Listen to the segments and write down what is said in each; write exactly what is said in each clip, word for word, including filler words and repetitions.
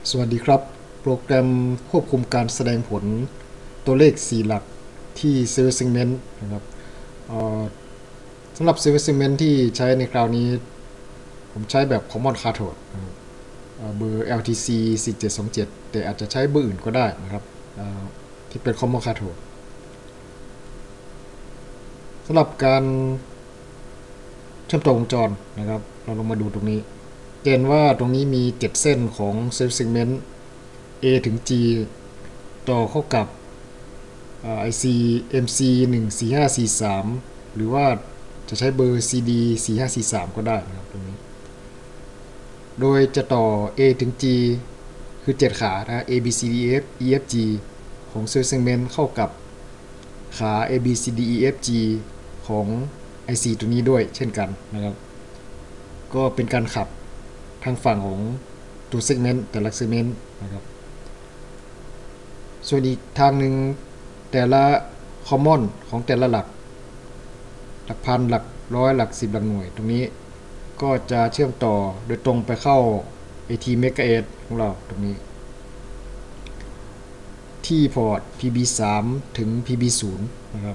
สวัสดีครับโปรแกรมควบคุมการแสดงผลตัวเลขสี่หลักที่ Service Segment นะครับสำหรับ Service Segment ที่ใช้ในคราวนี้ผมใช้แบบ Common Cathode นะครับเบอร์ แอล ที ซี สี่เจ็ดสองเจ็ดแต่อาจจะใช้เบอร์อื่นก็ได้นะครับที่เป็น Common Cathode สำหรับการเชื่อมต่อวงจรนะครับเราลองมาดูตรงนี้เห็นว่าตรงนี้มีเจ็ดเส้นของ Service Segment A ถึง G ต่อเข้ากับไอซี เอ็ม ซี หนึ่ง สี่ ห้า สี่ สามหรือว่าจะใช้เบอร์ ซี ดี สี่ ห้า สี่ สามก็ได้นะครับตรงนี้โดยจะต่อ A ถึง G คือเจ็ดขานะ A B C D E F E F G ของ Cell Segment เข้ากับขา A B C D E F G ของ ไอ ซี ตัวนี้ด้วยเช่นกันนะครับก็เป็นการขับทางฝั่งของตัว Segment แต่ละ Segment นะครับส่วนอีกทางหนึ่งแต่ละ common ของแต่ละหลักหลักพันหลักร้อยหลักสิบหลักหน่วยตรงนี้ก็จะเชื่อมต่อโดยตรงไปเข้า เอ ที Mega เอทของเราตรงนี้ที่พอร์ต พี บี สาม ถึง พี บี ศูนย์ นะครับ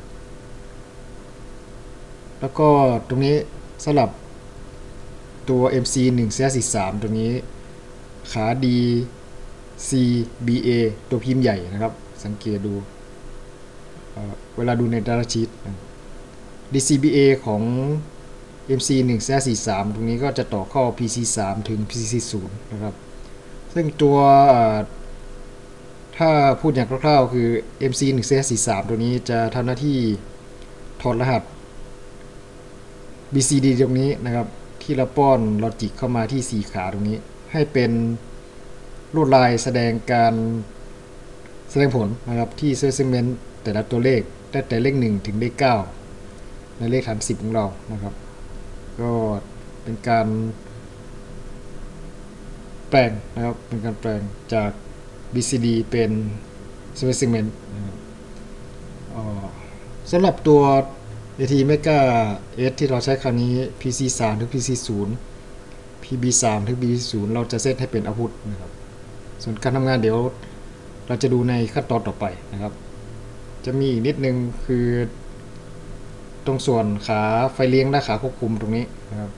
แล้วก็ตรงนี้สลับตัว เอ็ม ซี หนึ่ง สี่ สี่ สาม ตรงนี้ขา D C B A ตัวพิมพ์ใหญ่นะครับสังเกตดูเวลาดูใน Data Sheet ดี ซี บี เอ ของ เอ็ม ซี หนึ่ง สี่ สาม ตรงนี้ก็จะต่อเข้า พี ซี สาม ถึง พี ซี ศูนย์ นะครับซึ่งตัวถ้าพูดอย่างคร่าวๆคือ เอ็ม ซี หนึ่ง สี่ สาม ตัวนี้จะทำหน้าที่ถอดรหัส บี ซี ดี ตรงนี้นะครับที่เราป้อนลอจิกเข้ามาที่สี่ขาตรงนี้ให้เป็นลวดลายแสดงการแสดงผลนะครับที่ Segment แต่ละตัวเลขตั้งแต่เลขหนึ่งถึงเลขเก้าในเลขฐานสิบของเรานะครับก็เป็นการแปลงนะครับเป็นการแปลงจาก บี ซี ดี เป็น Segment นะครับสำหรับตัว เอ ที Mega เอทที่เราใช้คราวนี้ พี ซี สาม ถึง พี ซี ศูนย์ พี บี สาม ถึง พี บี ศูนย์ เราจะเซตให้เป็น Output นะครับส่วนการทำงานเดี๋ยวเราจะดูในขั้นตอนต่อไปนะครับจะมีอีกนิดนึงคือตรงส่วนขาไฟเลี้ยงและขาควบคุมตรงนี้นะครับ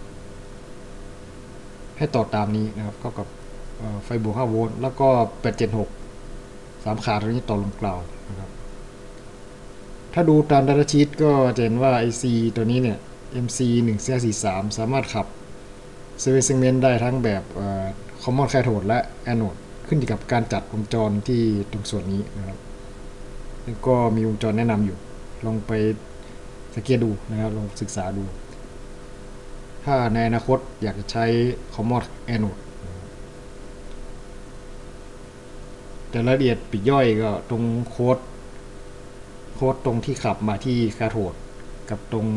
ให้ต่อตามนี้นะครับเข้ากับไฟบวกห้าโวลต์แล้วก็แปดเจ็ดหกสามขาตรงนี้ต่อลงกล่าวนะครับถ้าดูตาม Data Sheet ก็จะเห็นว่า ไอ ซี ตัวนี้เนี่ย เอ็ม ซี หนึ่ง สี่ สี่ สาม สามารถขับ Service Segment ได้ทั้งแบบ Common Cathode และ Anode ขึ้นอยู่กับการจัดวงจรที่ตรงส่วนนี้นะครับแล้วก็มีวงจรแนะนำอยู่ลองไปสังเกตดูนะครับลองศึกษาดูถ้าในอนาคตอยากจะใช้ Common Anode แต่รายละเอียดปลีกย่อยก็ตรงโค้ดโค้ดตรงที่ขับมาที่คาโทดกับตรง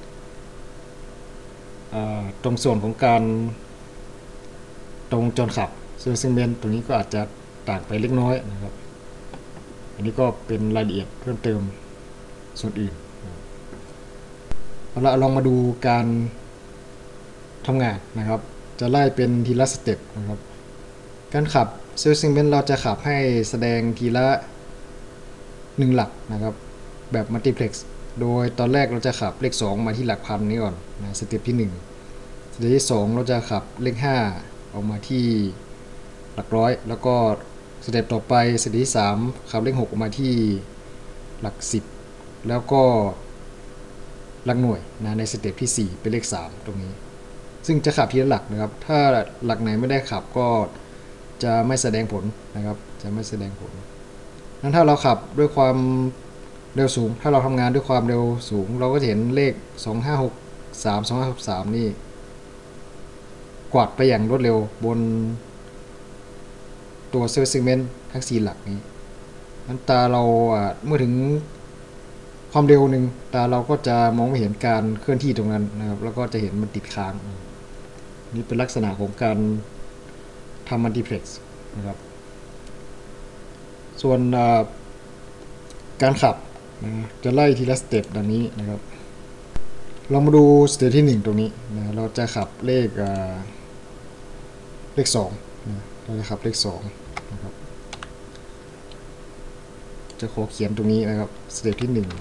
ตรงส่วนของการตรงจนขับซึ่งเมนตรงนี้ก็อาจจะต่างไปเล็กน้อยนะครับอันนี้ก็เป็นรายละเอียดเพิ่มเติมส่วนอื่นเอาละลองมาดูการทำงานนะครับจะไล่เป็นทีละสเต็ปนะครับการขับเซลล์ซิงเมนเราจะขับให้แสดงทีละหนึ่งหลักนะครับแบบมัลติเพล็กซ์โดยตอนแรกเราจะขับเลขสองมาที่หลักพันนี้ก่อนนะสเต็ปที่หนึ่งสเต็ปที่สองเราจะขับเลขห้าออกมาที่หลักร้อยแล้วก็สเต็ปต่อไปสเต็ปที่สามขับเลขหกออกมาที่หลักสิบแล้วก็หลักหน่วยนะในสเต็ปที่สี่เป็นเลขสามตรงนี้ซึ่งจะขับทีละหลักนะครับถ้าหลักไหนไม่ได้ขับก็จะไม่แสดงผลนะครับจะไม่แสดงผลนั้นถ้าเราขับด้วยความเร็วสูงถ้าเราทำงานด้วยความเร็วสูงเราก็จะเห็นเลขสองห้าหกสาม สองห้าหกสามนี่กวาดไปอย่างรวดเร็วบนตัวเซลล์เซกเมนต์ทั้งสี่หลักนี้นั้นตาเราเมื่อถึงความเร็วหนึ่งตาเราก็จะมองไม่เห็นการเคลื่อนที่ตรงนั้นนะครับแล้วก็จะเห็นมันติดค้างนี่เป็นลักษณะของการทำมัลติเพล็กซ์นะครับส่วนการขับจะไล่ทีละสเต็ปดังนี้นะครับเรามาดูสเต็ปที่หนึ่งตรงนี้นะเราจะขับเลขเลขสองนะเราจะขับเลขสองนะครับจะขอเขียนตรงนี้นะครับสเต็ปที่หนึ่ง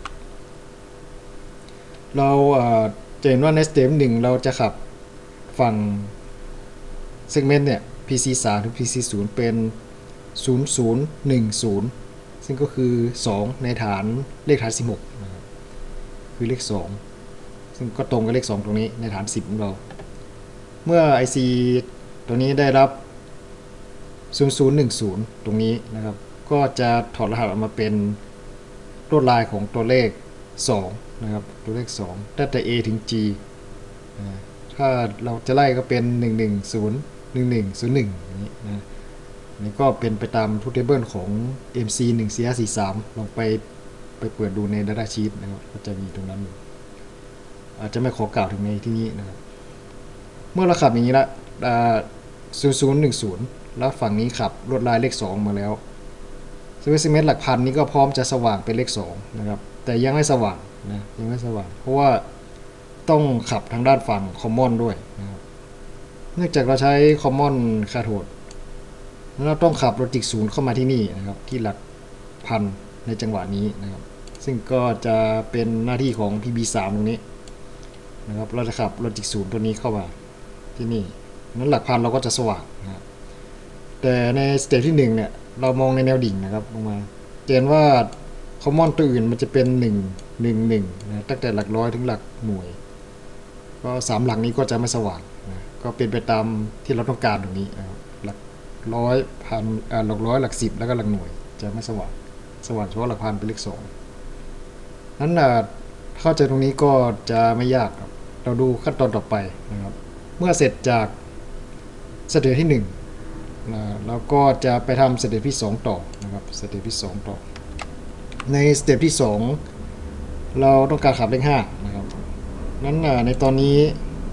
เราจะเห็นว่าในสเต็ปหนึ่งเราจะขับฝั่งเซกเมนต์เนี่ย พี ซี สาม ถึง พี ซี ศูนย์ เป็น ศูนย์ ศูนย์ หนึ่ง ศูนย์ ซึ่งก็คือสองในฐานเลขฐานสิบหกนะครับคือเลขสองซึ่งก็ตรงกับเลขสองตรงนี้ในฐานสิบของเราเมื่อ ไอ ซี ตัวนี้ได้รับ ศูนย์ ศูนย์ หนึ่ง ศูนย์ ตรงนี้นะครับก็จะถอดรหัสออกมาเป็นลวดลายของตัวเลขสองนะครับตัวเลขสองตั้งแต่ A ถึง G ถ้าเราจะไล่ก็เป็น หนึ่ง หนึ่ง ศูนย์ หนึ่ง หนึ่ง ศูนย์ หนึ่ง อย่างนี้นะนี่ก็เป็นไปตามทูตเทเบิลของ เอ็ม ซี หนึ่ง สี่ ห้า สี่ สาม ลองไปไปเปิดดูใน Data Sheet นะครับก็จะมีตรงนั้นอยู่อาจจะไม่ขอกล่าวถึงในที่นี้นะครับเมื่อเราขับอย่างนี้ละศูนย์ ศูนย์ หนึ่ง ศูนย์ แล้วฝั่งนี้ขับลวดลายเลขสองมาแล้วสเปซิเมนต์หลักพันนี้ก็พร้อมจะสว่างเป็นเลขสองนะครับแต่ยังไม่สว่างนะยังไม่สว่างเพราะว่าต้องขับทางด้านฝั่งคอมมอนด้วยนะครับเนื่องจากเราใช้คอมมอนคาโทดเราต้องขับโลจิกศูนย์เข้ามาที่นี่นะครับที่หลักพันในจังหวะนี้นะครับซึ่งก็จะเป็นหน้าที่ของ พี บี สาม ตรงนี้นะครับเราจะขับโลจิกศูนย์ตัวนี้เข้ามาที่นี่นั้นหลักพันเราก็จะสว่างนะครับแต่ในสเตจที่หนึ่งเนี่ยเรามองในแนวดิ่งนะครับลงมาเห็นว่าคอมมอนตัวอื่นมันจะเป็นหนึ่ง หนึ่ง หนึ่งนะตั้งแต่หลักร้อยถึงหลักหน่วยก็สามหลักนี้ก็จะไม่สว่างนะก็เป็นไปตามที่เราต้องการตรงนี้นะครับหลักร้อยพันอ่าหลักร้อยหลักสิบแล้วก็หลักหน่วยจะไม่สว่างสว่างเฉพาะหลักพันเป็นเลขสองนั้นเข้าใจตรงนี้ก็จะไม่ยากครับเราดูขั้นตอนต่อไปนะครับเมื่อเสร็จจากสเต็ปที่หนึ่งนะเราก็จะไปทำสเต็ปที่สองต่อนะครับสเต็ปที่สองต่อในสเต็ปที่สองเราต้องการขับเลขห้านะครับนั้นในตอนนี้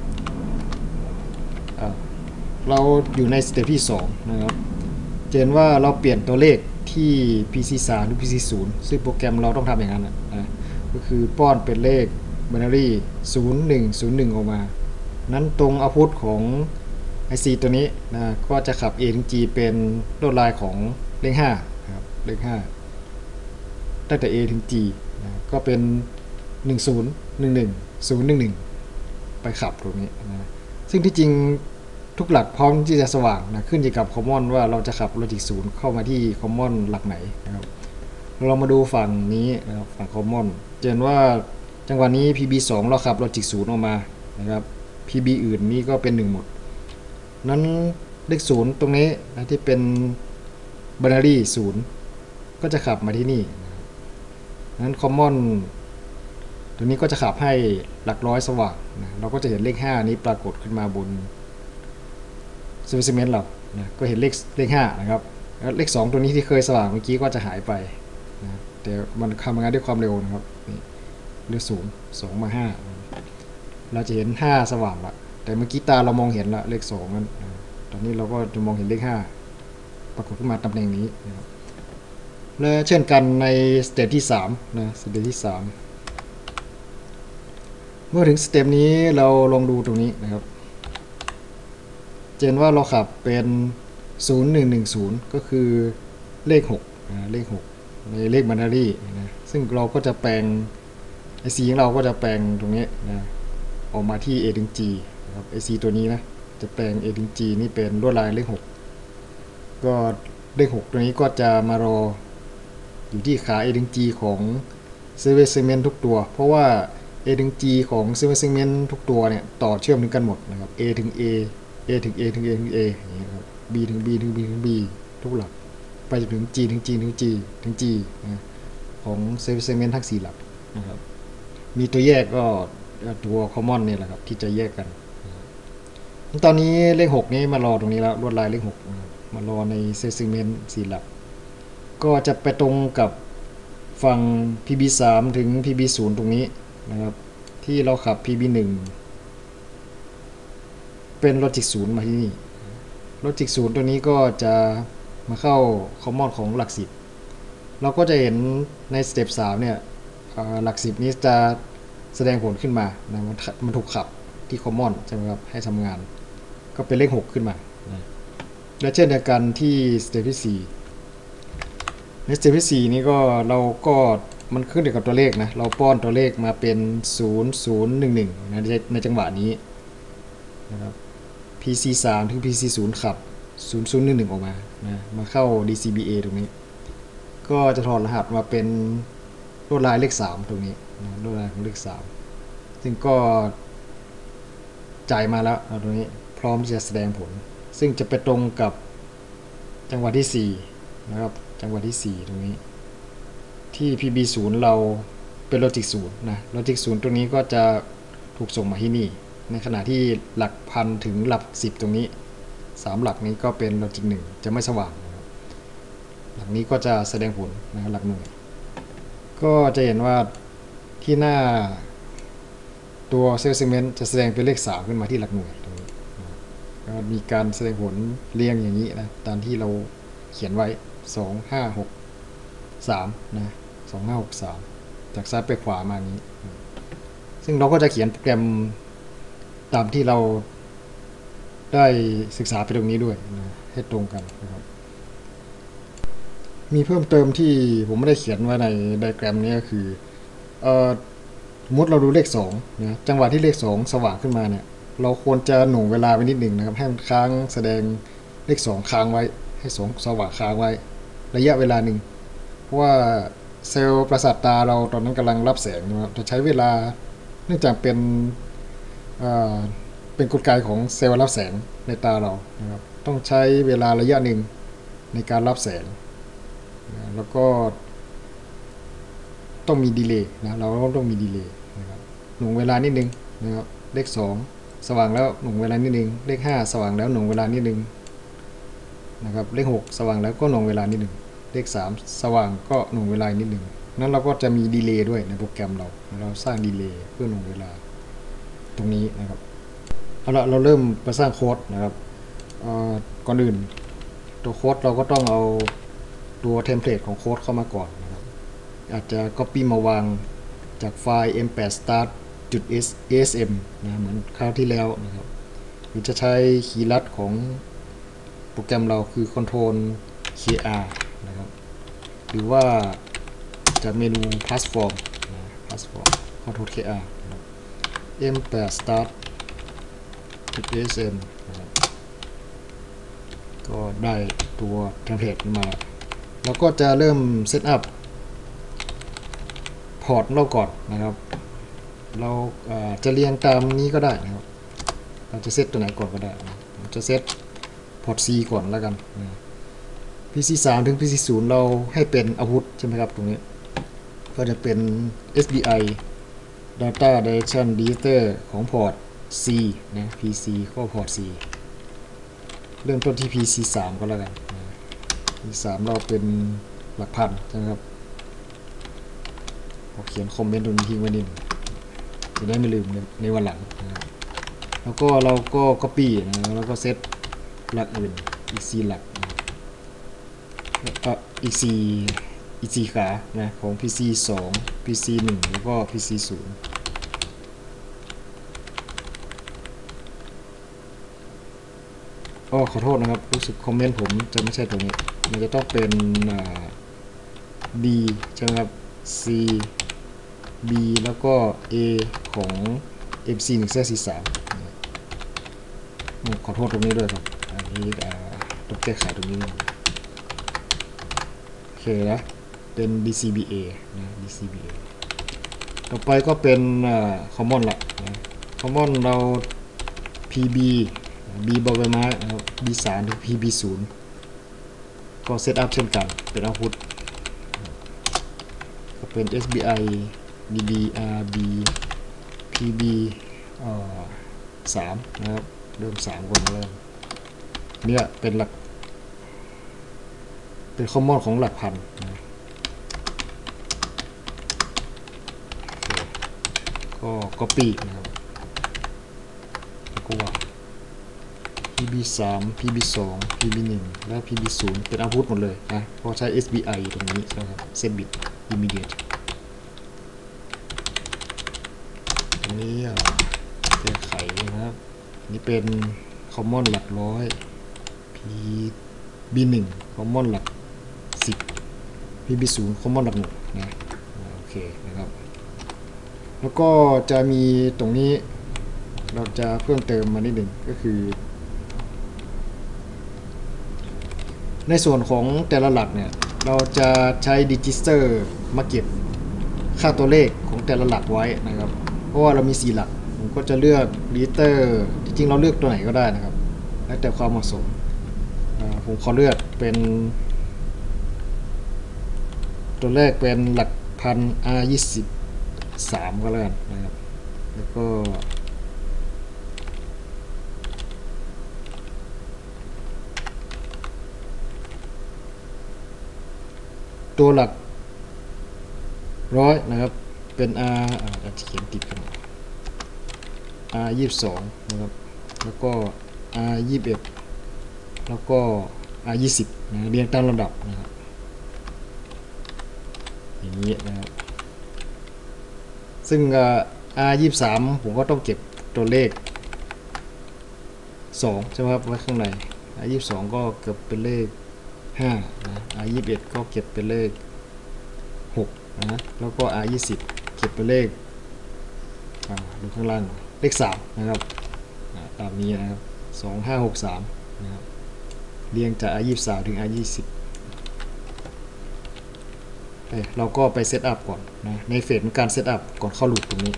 เราอยู่ในสเต็ปที่สองนะครับเห็นว่าเราเปลี่ยนตัวเลขที่ พี ซี สาม หรือ พี ซี ศูนย์ ซึ่งโปรแกรมเราต้องทำอย่างนั้นนะก็คือป้อนเป็นเลข binary ศูนย์ หนึ่ง ศูนย์ หนึ่งออกมานั้นตรงเอาพุตของ ไอ ซี ตัวนี้นะก็จะขับ A ถึง G เป็นลวดลายของเลขห้านะครับเลขห้าตั้งแต่ A ถึง G นะก็เป็นหนึ่ง ศูนย์ หนึ่ง หนึ่ง ศูนย์ หนึ่ง หนึ่งไปขับตรงนี้นะซึ่งที่จริงทุกหลักพร้อมที่จะสว่างนะขึ้นอยู่กับคอมมอนว่าเราจะขับโลจิกศูนย์เข้ามาที่คอมมอนหลักไหนนะครับเรามาดูฝั่งนี้นะครับฝั่งคอมมอนเห็นว่าจังหวะนี้ พี บี สอง เราขับโลจิกศูนย์ออกมานะครับ พี บี อื่นนี่ก็เป็นหนึ่งหมดนั้นเลขศูนย์ตรงนี้นะที่เป็น binary ศูนย์ก็จะขับมาที่นี่นั้นคอมมอนตัวนี้ก็จะขับให้หลักร้อยสว่างนะเราก็จะเห็นเลขห้านี้ปรากฏขึ้นมาบนสเปซิเมนต์เรานะก็เห็นเลขเลขห้านะครับแล้วเลขสองตัวนี้ที่เคยสว่างเมื่อกี้ก็จะหายไปนะแต่มันทำงานด้วยความเร็วนะครับนี่เร็วสูงสองมาห้าเราจะเห็นห้าสว่างละแต่เมื่อกี้ตาเรามองเห็นละเลขสองนั้นตอนนี้เราก็จะมองเห็นเลขห้าปรากฏขึ้นมาตำแหน่งนี้นะครับและเช่นกันในสเต็ปที่สามนะสเต็ปที่สามเมื่อถึงสเต็ปนี้เราลองดูตรงนี้นะครับเห็นว่าเราขับเป็นศูนย์ หนึ่ง หนึ่ง ศูนย์ก็คือเลขหกนะเลขหกในเลข binary นะซึ่งเราก็จะแปลงไอซีของเราก็จะแปลงตรงนี้นะออกมาที่ A ถึง G นะครับ ไอ ซี ตัวนี้นะจะแปลง A ถึง G นี่เป็นลวดลายเลขหกก็เลขหกตัวนี้ก็จะมารออยู่ที่ขา A ถึง G ของ Series Segment ทุกตัวเพราะว่า A ถึง G ของ Series Segment ทุกตัวเนี่ยต่อเชื่อมถึงกันหมดนะครับ A ถึง A A ถึง A ถึง A ถึง A อย่างนี้ครับ B ถึง B ถึง B ถึง B ทุกหลักไปจนถึง G ถึง G ถึง G ถึง G นะของ Series Segment ทั้งสี่หลักนะครับมีตัวแยกก็ตัว common เนี่ยแหละครับที่จะแยกกันตอนนี้เลขหกนี้มารอตรงนี้แล้วลวดลายเลขหกมารอใน Series Segment สี่หลักก็จะไปตรงกับฝั่ง พี บี สาม ถึง พี บี ศูนย์ ตรงนี้นะครับที่เราขับ พี บี หนึ่ง เป็นโลจิกศูนย์มาที่นี่โลจิกศูนย์ตัวนี้ก็จะมาเข้าคอมมอนของหลักสิบเราก็จะเห็นในสเต็ปสามเนี่ยหลักสิบนี้จะแสดงผลขึ้นมานะมันถูกขับที่คอมมอนใช่ไหมครับให้ทำงานก็เป็นเลขหกขึ้นมานะและเช่นเดียวกันที่สเต็ปที่สี่ในสเต็ปที่สี่นี้ก็เราก็มันขึ้นอยู่กับตัวเลขนะเราป้อนตัวเลขมาเป็นศูนย์ ศูนย์ หนึ่ง หนึ่งนะในจังหวะนี้นะครับ พี ซี สาม ถึง พี ซี ศูนย์ ขับ ศูนย์ ศูนย์ หนึ่ง หนึ่ง ออกมานะมาเข้า ดี ซี บี เอ ตรงนี้ก็จะถอดรหัสมาเป็นลวดลายเลขสามตรงนี้นะลวดลายของเลขสามซึ่งก็จ่ายมาแล้วตรงนี้พร้อมจะแสดงผลซึ่งจะไปตรงกับจังหวะที่สี่นะครับจังหวะที่สี่ตรงนี้ที่ พี บี ศูนย์ เราเป็นโลจิกศูนย์นะโลจิกศูนย์ตรงนี้ก็จะถูกส่งมาที่นี่ในขณะที่หลักพันถึงหลักสิบตรงนี้สามหลักนี้ก็เป็นโลจิกหนึ่งจะไม่สว่างนะครับหลักนี้ก็จะแสดงผลนะครับหลักหน่วยก็จะเห็นว่าที่หน้าตัวเซลล์เซกเมนต์จะแสดงเป็นเลขสามขึ้นมาที่หลักหน่วยตรงนี้ก็มีการแสดงผลเรียงอย่างนี้นะตามที่เราเขียนไว้สอง ห้า หก สามนะสอง ห้า หก สามจากซ้ายไปขวามาอย่างนี้ซึ่งเราก็จะเขียนโปรแกรมตามที่เราได้ศึกษาไปตรงนี้ด้วยนะให้ตรงกันนะครับมีเพิ่มเติมที่ผมไม่ได้เขียนไว้ในไดอะแกรมนี้ก็คือเอ่อสมมติเราดูเลขสองนะจังหวะที่เลขสองสว่างขึ้นมาเนี่ยเราควรจะหน่วงเวลาไปนิดหนึ่งนะครับให้มันค้างแสดงเลขสองค้างไว้ให้สองสว่างค้างไว้ระยะเวลาหนึ่งเพราะว่าเซลล์ประสาทตาเราตอนนั้นกำลังรับแสงนะครับจะใช้เวลาเนื่องจากเป็นเป็นกลไกของเซลล์รับแสงในตาเรานะครับต้องใช้เวลาระยะหนึ่งในการรับแสงนะแล้วก็ต้องมีดีเลย์นะเราต้องมีดีเลย์นะครับหน่วงเวลานิดนึงนะครับเลขสองสว่างแล้วหน่วงเวลานิดนึงเลขห้าสว่างแล้วหน่วงเวลานิดนึงนะครับเลขหกสว่างแล้วก็หน่วงเวลานิดนึงเลขสามสว่างก็หน่วงเวลานิดนึงนั้นเราก็จะมีดีเลย์ด้วยในโปรแกรมเราเราสร้างดีเลย์เพื่อหน่วงเวลาตรงนี้นะครับเอาละเราเริ่มมาสร้างโค้ดนะครับก่อนอื่นตัวโค้ดเราก็ต้องเอาตัวเทมเพลตของโค้ดเข้ามาก่อนนะครับอาจจะ copy มาวางจากไฟล์ เอ็ม แปด start.asm นะเหมือนคราวที่แล้วนะครับหรือจะใช้คีย์ลัดของโปรแกรมเราคือ control เค อาร์ นะครับหรือว่าจากเมนู platform นะ platform control เค อาร์ นะครับ เอ็ม แปด start.asm นะครับก็ได้ตัวเทมเพลตมาแล้วก็จะเริ่มเซตอัพพอร์ตเราก่อนนะครับเราจะเรียงตามนี้ก็ได้นะครับเราจะเซตตัวไหนก่อนก็ได้ผมจะเซตพอร์ต C ก่อนแล้วกัน พี ซี สาม ถึง พี ซี ศูนย์ เราให้เป็นอาวุธใช่ไหมครับตรงนี้ก็จะเป็น เอส ดี ไอ Data Direction Digital ของพอร์ต C นะ พี ซี ก็พอร์ต C เริ่มต้นที่ พี ซี สาม ก็แล้วกัน พี ซี สาม เราเป็นหลักพันใช่ไหมครับผมเขียนคอมเมนต์ตรงนี้ทิ้งไว้นิดจะได้ไม่ลืมในวันหลังนะครับแล้วก็เราก็ copy นะแล้วก็เซตหลักอื่นอีกสี่หลักอีกสี่อีกสี่ขานะของ พี ซี สอง พี ซี หนึ่ง แล้วก็ พี ซี ศูนย์ อ๋อขอโทษนะครับรู้สึกคอมเมนต์ผมจะไม่ใช่ตัวนี้มันจะต้องเป็น B ใช่ไหมครับ C B แล้วก็ A ของ เอ็ม ซี หนึ่ง ซี สาม ขอโทษตรงนี้ด้วยครับอันนี้ต้องแก้ไขตรงนี้โอเคนะเป็น ดี ซี บี เอ นะ ดี ซี บี เอ ต่อไปก็เป็น common ละนะ common เรา พี บี B บอใบไม้นะครับ บี สาม ถึง พี บี ศูนย์ ก็เซตอัพเช่นกันเป็น output ก็เป็น เอส บี ไอ ดี ดี อาร์ บี พี บี อ่าสามนะครับเริ่มสามก่อนเริ่มเนี่ยเป็นหลักเป็นคอมมอนของหลักพันนะก็ copy นะครับแล้วก็วาง พี บี สาม พี บี สอง พี บี หนึ่ง และ พี บี ศูนย์ เป็นอาวุธหมดเลยนะเพราะใช้ เอส บี ไอ ตรงนี้ใช่ไหมครับ set bit immediate ตรงนี้แก้ไขนะครับนี่เป็น common หลักร้อย พีพี บี หนึ่ง common หลักสิบ พี บี ศูนย์ common หลักหนึ่งนะโอเคนะครับแล้วก็จะมีตรงนี้เราจะเพิ่มเติมมานิดหนึ่งก็คือในส่วนของแต่ละหลักเนี่ยเราจะใช้ดิจิสเตอร์มาเก็บค่าตัวเลขของแต่ละหลักไว้นะครับเพราะว่าเรามีสี่หลักผมก็จะเลือกดิจิสเตอร์จริงๆเราเลือกตัวไหนก็ได้นะครับแล้วแต่ความเหมาะสมผมขอเลือกเป็นตัวแรกเป็นหลักพัน อาร์ ยี่สิบสาม ก็แล้วกันนะครับแล้วก็ตัวหลักร้อยนะครับเป็น R อาจจะเขียนติดกัน อาร์ ยี่สิบสอง นะครับแล้วก็ อาร์ ยี่สิบเอ็ด แล้วก็ อาร์ ยี่สิบ นะเรียงตามลำดับนะครับอย่างนี้นะครับซึ่ง อาร์ ยี่สิบสาม ผมก็ต้องเก็บตัวเลขสองใช่ไหมครับไว้ข้างใน อาร์ ยี่สิบสอง ก็เก็บเป็นเลขห้านะ อาร์ ยี่สิบเอ็ด ก็เก็บเป็นเลขหกนะแล้วก็ อาร์ ยี่สิบ เก็บเป็นเลขดูข้างล่างเลขสามนะครับตามนี้นะครับสอง ห้า หก สามนะครับเรียงจาก อาร์ ยี่สิบสาม ถึง อาร์ ยี่สิบเราก็ไปเซตอัพก่อนนะในเฟสของการเซตอัพก่อนเข้าลูปตรงนี้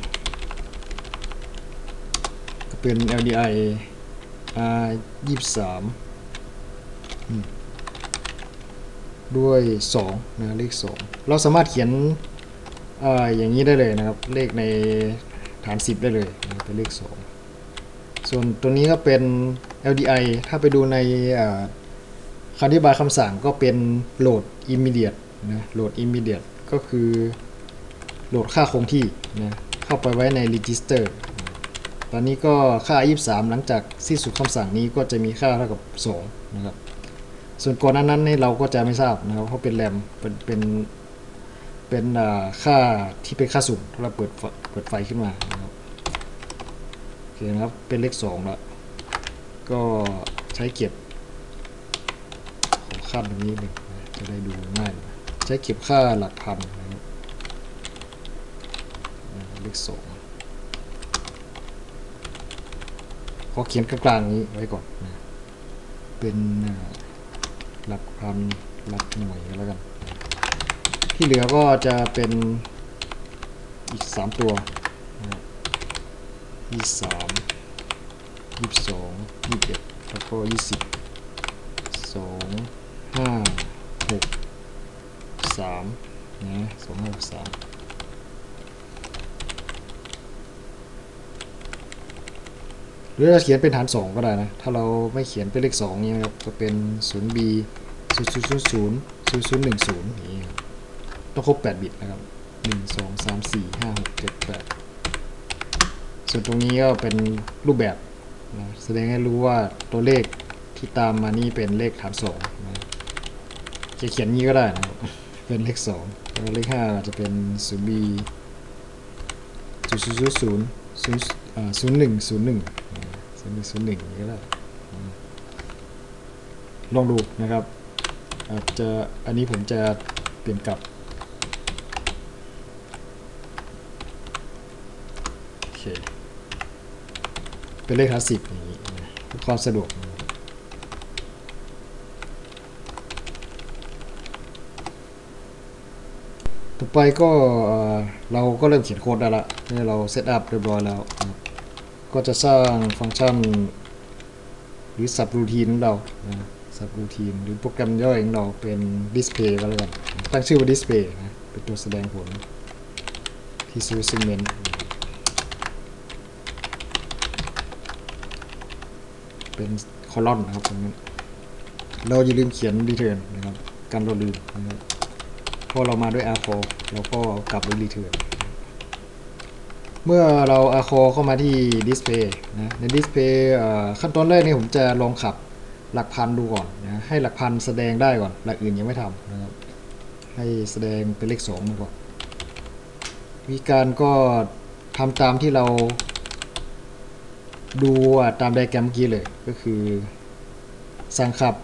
ก็เป็น แอล ดี ไอ อาร์ ยี่สิบสาม ด้วยสองนะเลขสองเราสามารถเขียนออย่างนี้ได้เลยนะครับเลขในฐานสิบได้เลยนะเป็นเลขสองส่วนตัวนี้ก็เป็น แอล ดี ไอ ถ้าไปดูในคำอธิบายคำสั่งก็เป็น load immediate นะ load immediate ก็คือโหลดค่าคงที่นะเข้าไปไว้ใน register ตอนนี้ก็ค่า ยี่สิบสาม หลังจากสิ้นสุดคำสั่งนี้ก็จะมีค่าเท่ากับสองนะครับส่วนก่อนนั้นๆเราก็จะไม่ทราบนะครับเพราะเป็นแรมเป็นเป็นเป็นค่าที่เป็นค่าสุ่มถ้าเราเปิดเปิดไฟขึ้นมานะครับโอเคนะครับเป็นเลขสองแล้วก็ใช้เก็บขอขั้นตรงนี้หนึ่งจะได้ดูง่ายใช้เก็บค่าหลักพันนะครับเลขสองขอเขียนกลางๆนี้ไว้ก่อนนะเป็นหลักพันหลักหน่วยก็แล้วกันที่เหลือก็จะเป็นอีกสามตัวยี่สิบสาม ยี่สิบสอง ยี่สิบเอ็ดแล้วก็ยี่สิบ สอง ห้า หก สามนะสอง ห้า หก สามหรือเราเขียนเป็นฐานสองก็ได้นะถ้าเราไม่เขียนเป็นเลขสองนี่นะครับจะเป็น ศูนย์ บี ศูนย์ ศูนย์ ศูนย์ ศูนย์ ศูนย์ ศูนย์ หนึ่ง ศูนย์อย่างนี้ต้องครบแปดบิตนะครับหนึ่ง สอง สาม สี่ ห้า หก เจ็ด แปดส่วนตรงนี้ก็เป็นรูปแบบนะแสดงให้รู้ว่าตัวเลขที่ตามมานี่เป็นเลขฐานสองนะจะเขียนนี้ก็ได้นะครับเป็นเลขสองแล้วเลขห้าจะเป็น ศูนย์ บี ศูนย์ ศูนย์ ศูนย์ ศูนย์ ศูนย์ หนึ่ง ศูนย์ หนึ่ง ศูนย์ หนึ่ง ศูนย์ หนึ่งก็ได้ลองดูนะครับอาจจะอันนี้ผมจะเปลี่ยนกลับโอเคเป็นเลขฐานสิบอย่างนี้เพื่อความสะดวกต่อไปก็เราก็เริ่มเขียนโค้ดได้ละเมื่อเราเซตอัพเรียบร้อยแล้วก็จะสร้างฟังก์ชันหรือ sub routine ของเราsub routine หรือโปรแกรมย่อยของเราเป็น display ก็แล้วกันตั้งชื่อว่า display นะเป็นตัวแสดงผลที่ segment เป็น column นะครับตรงนี้เราอย่าลืมเขียน return นะครับการเราลืมนะครับพอเรามาด้วย อาร์ โฟร์ เราก็กลับด้วย return เมื่อเรา อาร์ โฟร์ เข้ามาที่ display นะใน display ขั้นตอนแรกนี่ผมจะลองขับหลักพันดูก่อนนะให้หลักพันแสดงได้ก่อนหลักอื่นยังไม่ทำนะครับให้แสดงเป็นเลขสองมาก่อนวิธีการก็ทำตามที่เราดูตามไดอะแกรมเมื่อกี้เลยก็คือสั่งขับ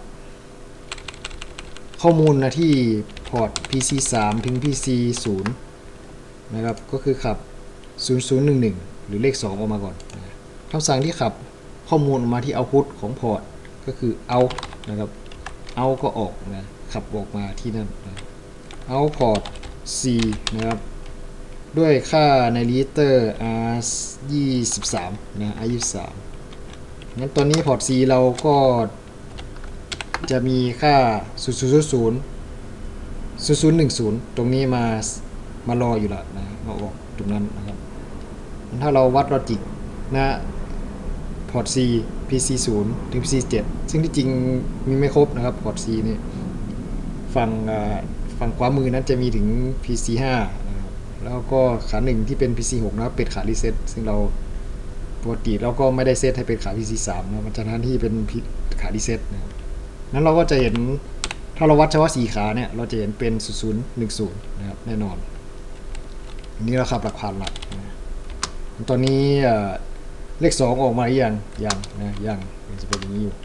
ข้อมูลนะที่พอร์ต พี ซี สาม ถึง พี ซี ศูนย์ นะครับก็คือขับ ศูนย์ ศูนย์ หนึ่ง หนึ่ง หรือเลขสองออกมาก่อนนะคำสั่งที่ขับข้อมูลออกมาที่ output ของพอร์ตก็คือ out นะครับ out ก็ออกนะขับออกมาที่นั่นนะ out พอร์ต C นะครับด้วยค่าในรีจิสเตอร์ อาร์ ยี่สิบสาม นะ อาร์ ยี่สิบสาม งั้นตอนนี้พอร์ต C เราก็จะมีค่า ศูนย์ ศูนย์ ศูนย์ ศูนย์ ศูนย์ หนึ่ง ศูนย์ ตรงนี้มามารออยู่แล้วนะมาออกตรงนั้นนะครับถ้าเราวัดลอจิกนะพอร์ต C พี ซี ศูนย์ ถึง พี ซี เจ็ด ซึ่งที่จริงมีไม่ครบนะครับพอร์ต C นี่ฝั่งฝั่งขวามือนั้นจะมีถึง พี ซี ห้า นะครับแล้วก็ขาหนึ่งที่เป็น พี ซี หก นะครับเป็นขารีเซ็ตซึ่งเราปกติเราก็ไม่ได้เซตให้เป็นขา พี ซี สาม นะมันจะทำที่เป็นขารีเซ็ตนะครับนั้นเราก็จะเห็นถ้าเราวัดเฉพาะสี่ขาเนี่ยเราจะเห็นเป็น ศูนย์ ศูนย์ หนึ่ง ศูนย์ นะครับแน่นอนอันนี้เราขับหลักพันหลักนะตอนนี้เลขสองออกมาหรือยังยังนะยังยังจะเป็นอย่างนี้อยู่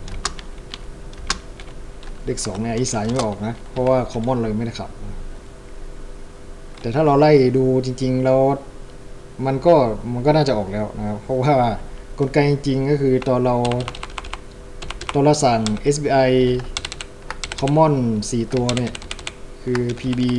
เลขสองเนี่ยอีสานยังไม่ออกนะเพราะว่าคอมมอนเลยไม่ได้ขับแต่ถ้าเราไล่ดูจริงๆแล้วมันก็มันก็น่าจะออกแล้วนะครับเพราะว่ากลไกจริงๆก็คือตอนเราตอนเราสั่ง เอส บี ไอ common สี่ตัวเนี่ยคือ พี บี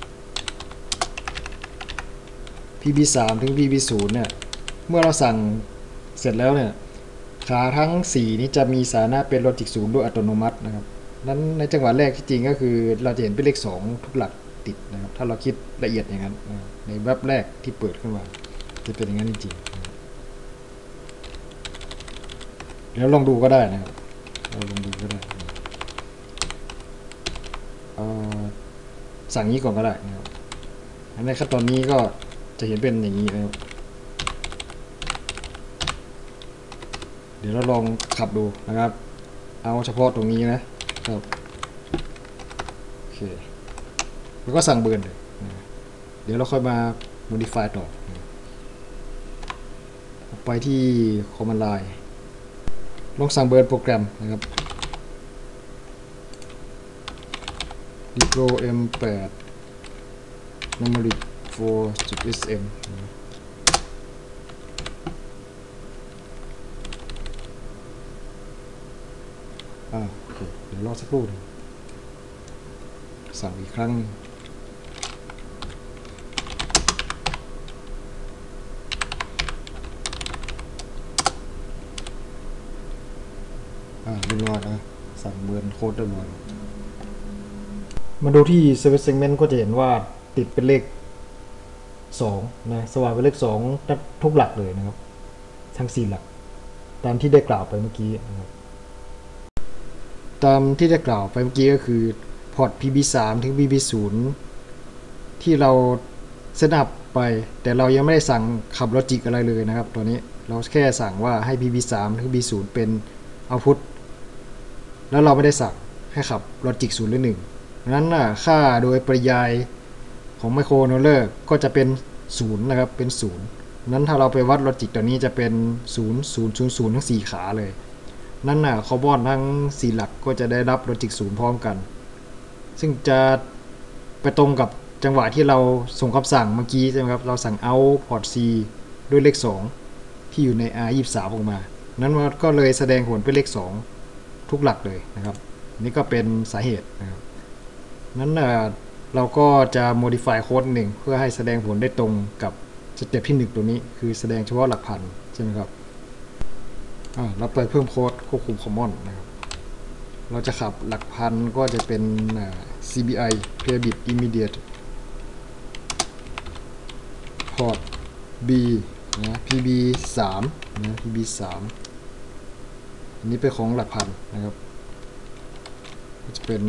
พี บี สาม ถึง พี บี ศูนย์ เนี่ยเมื่อเราสั่งเสร็จแล้วเนี่ยขาทั้งสี่นี้จะมีสถานะเป็นลอจิกศูนย์โดยอัตโนมัตินะครับนั้นในจังหวะแรกที่จริงก็คือเราจะเห็นเป็นเลขสองทุกหลักติดนะครับถ้าเราคิดละเอียดอย่างนั้นในแว็บแรกที่เปิดขึ้นมาจะเป็นอย่างนั้นจริงๆเดี๋ยวลองดูก็ได้นะครับเราลองดูก็ได้สั่งนี้ก่อนก็ได้นะครับในขั้นตอนนี้ก็จะเห็นเป็นอย่างนี้นะครับเดี๋ยวเราลองขับดูนะครับเอาเฉพาะตรงนี้นะครับโอเคแล้วก็สั่งเบิร์นเลยเดี๋ยวเราค่อยมา modify ต่อไปที่ command line ลองสั่งเบิร์นโปรแกรมนะครับ diplo เอ็ม แปด numeric โฟร์ จุด เอส เอ็ม อ่าโอเคเดี๋ยวรอสักครู่นึงสั่งอีกครั้งอ่าเรียบร้อยนะสั่งเบิร์นโค้ดเรียบร้อยมาดูที่ service segment ก็จะเห็นว่าติดเป็นเลขสองนะสว่างเป็นเลขสองทุกหลักเลยนะครับทั้งสี่หลักตามที่ได้กล่าวไปเมื่อกี้นะครับตามที่ได้กล่าวไปเมื่อกี้ก็คือพอร์ต พี บี สาม ถึง พี บี ศูนย์ ที่เราเซตอัพไปแต่เรายังไม่ได้สั่งขับลอจิกอะไรเลยนะครับตัวนี้เราแค่สั่งว่าให้ พี บี สาม ถึง พี บี ศูนย์ เป็น output แล้วเราไม่ได้สั่งให้ขับลอจิกศูนย์หรือหนึ่งนั้นน่ะค่าโดยปริยายของไมโครโนเลอร์ก็จะเป็นศูนย์นะครับเป็นศูนย์นั้นถ้าเราไปวัดลอจิกตัวนี้จะเป็นศูนย์ ศูนย์ ศูนย์ ศูนย์ทั้งสี่ขาเลยนั่นน่ะคอมมอนทั้งสี่หลักก็จะได้รับลอจิกศูนย์พร้อมกันซึ่งจะไปตรงกับจังหวะที่เราส่งคำสั่งเมื่อกี้ใช่ไหมครับเราสั่ง out port C ด้วยเลขสองที่อยู่ใน อาร์ ยี่สิบสาม ออกมานั้นมันก็เลยแสดงผลเป็นเลขสองทุกหลักเลยนะครับนี่ก็เป็นสาเหตุนะครับนั้นเราก็จะ modify โค้ดหนึ่งเพื่อให้แสดงผลได้ตรงกับสเต็ปที่หนึ่งตัวนี้คือแสดงเฉพาะหลักพันใช่ไหมครับเราไปเพิ่มโค้ดควบคุม common นะครับเราจะขับหลักพันก็จะเป็น ซี บี ไอ Prebit Immediate Port B นะ พี บี สาม นะ พี บี สาม อันนี้เป็นของหลักพันนะครับก็จะเป็น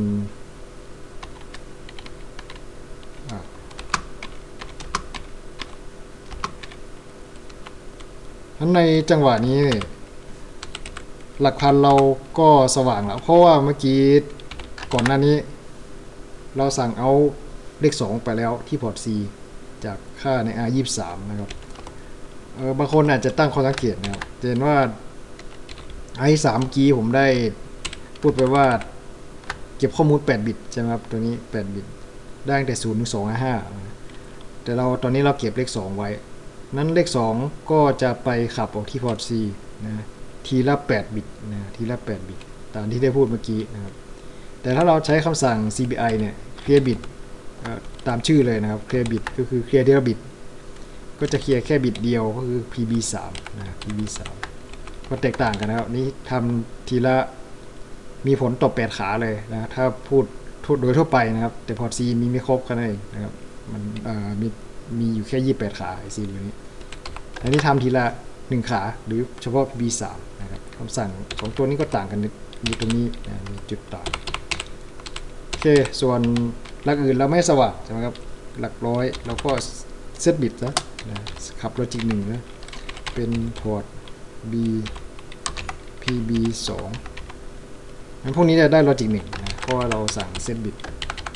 ทั้งในจังหวะนี้หลักพันเราก็สว่างแล้วเพราะว่าเมื่อกี้ก่อนหน้านี้เราสั่งเอาเลขสองไปแล้วที่พอร์ต C จากค่าใน อาร์ ยี่สิบสาม นะครับเออบางคนอาจจะตั้งข้อสังเกตนะครับเห็นว่าไอ้สามกี้ผมได้พูดไปว่าเก็บข้อมูลแปดบิตใช่ไหมครับตัวนี้แปดบิตได้ตั้งแต่ศูนย์ถึงสองร้อยห้าแต่เราตอนนี้เราเก็บเลขสองไว้นั้นเลขสองก็จะไปขับออกที่พอร์ต C นะทีละแปดบิตนะทีละแปดบิตตามที่ได้พูดเมื่อกี้นะครับแต่ถ้าเราใช้คำสั่ง ซี บี ไอ เนี่ย clear bit ตามชื่อเลยนะครับ clear bit ก็คือ clear ทีละบิตก็จะเคลียร์แค่บิตเดียวก็คือ พี บี สาม นะ พี บี สาม ก็แตกต่างกันนะครับนี่ทำทีละมีผลต่อแปดขาเลยนะถ้าพูดโดยทั่วไปนะครับแต่พอร์ต C มีไม่ครบกันเองนะครับมันมีมีอยู่แค่ยี่สิบแปดขาไอซีตัวนี้อันนี้ทำทีละหนึ่งขาหรือเฉพาะ พี บี สาม นะครับคำสั่งของตัวนี้ก็ต่างกันมีตรงนี้นะมีจุดต่างโอเคส่วนหลักอื่นเราไม่สว่างใช่ไหมครับหลักร้อยเราก็เซตบิตนะนะขับลอจิกหนึ่งนะเป็นพอร์ต B พี บี สองงั้นพวกนี้จะได้ลอจิกหนึ่งนะเพราะว่าเราสั่งเซตบิต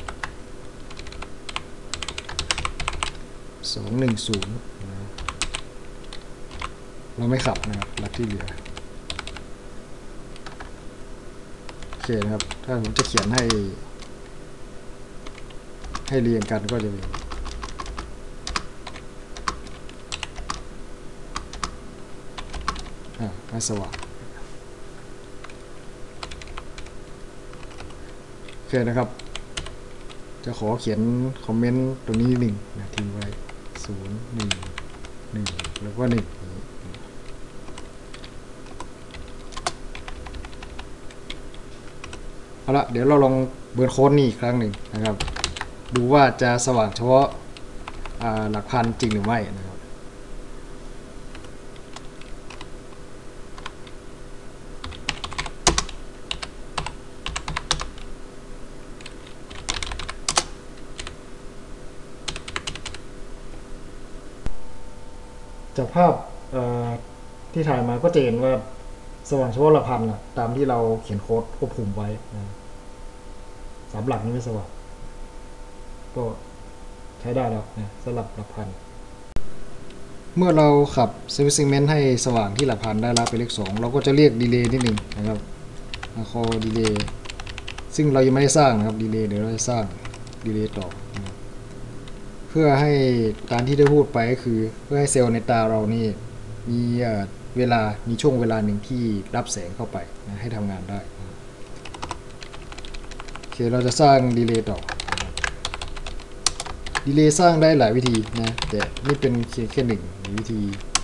สองหนึ่งศูนย์เราไม่ขับนะครับหลักที่เหลือโอเคนะครับถ้าผมจะเขียนให้ให้เรียงกันก็จะเป็นอ่าไม่สว่างโอเคนะครับจะขอเขียนคอมเมนต์ตรงนี้หนึ่งนะทิ้งไว้ศูนย์หนึ่งหนึ่งแล้วก็หนึ่งเอาละเดี๋ยวเราลองเบิร์นโค้ดนี่อีกครั้งหนึ่งนะครับดูว่าจะสว่างเฉพาะหลักพันจริงหรือไม่นะครับจากภาพที่ถ่ายมาก็จะเห็นว่าสว่างเฉพาะหลักพันนะตามที่เราเขียนโค้ดควบคุมไว้นะสามหลักนี้ไม่สว่างก็ใช้ได้แล้วนะสำหรับหลักพันเมื่อเราขับ Service Segment ให้สว่างที่หลักพันได้แล้วเป็นเลขสองเราก็จะเรียกดีเลย์นิดหนึ่งนะครับคอดีเลย์ซึ่งเรายังไม่ได้สร้างนะครับดีเลย์เดี๋ยวเราจะสร้างดีเลย์ต่อนะเพื่อให้ตามที่ได้พูดไปก็คือเพื่อให้เซลล์ในตาเรานี่มีเวลามีช่วงเวลาหนึ่งที่รับแสงเข้าไปนะให้ทำงานได้โอเคเราจะสร้างดีเลย์ต่อดีเลย์สร้างได้หลายวิธีนะแต่นี่เป็นแค่หนึ่งวิธี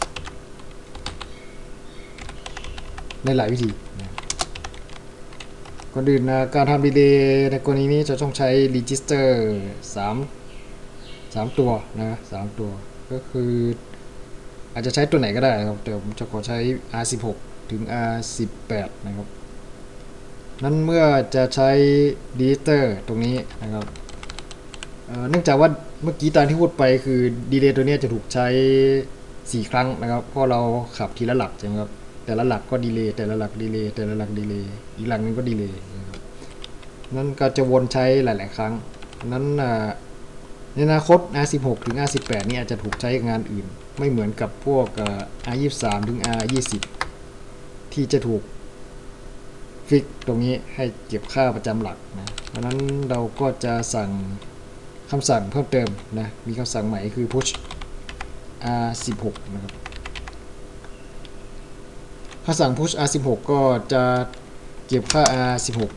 ในหลายวิธีนะก่อนอื่นนะการทำดีเลย์ในกรณีนี้จะต้องใช้ register สาม สามตัวนะสามตัวก็คืออาจจะใช้ตัวไหนก็ได้ครับแต่ผมจะขอใช้ อาร์ สิบหก ถึง อาร์ สิบแปด นะครับนั้นเมื่อจะใช้ register ตรงนี้นะครับเนื่องจากว่าเมื่อกี้ตามที่พูดไปคือดีเลย์ตัวนี้จะถูกใช้สี่ครั้งนะครับเพราะเราขับทีละหลักใช่ไหมครับแต่ละหลักก็ดีเลย์แต่ละหลักดีเลย์แต่ละหลักดีเลย์อีกหลักนึงก็ดีเลย์นะครับนั่นก็จะวนใช้หลายๆครั้งนั้นในอนาคต อาร์ สิบหก ถึง อาร์ สิบแปด นี่อาจจะถูกใช้งานอื่นไม่เหมือนกับพวก อาร์ ยี่สิบสาม ถึง อาร์ ยี่สิบ ที่จะถูกฟิกตรงนี้ให้เก็บค่าประจำหลักนะเพราะนั้นเราก็จะสั่งคำสั่งเพิ่มเติมนะมีคำสั่งใหม่คือ push อาร์ สิบหก นะครับคำสั่ง push อาร์ สิบหก ก็จะเก็บค่า อาร์ สิบหก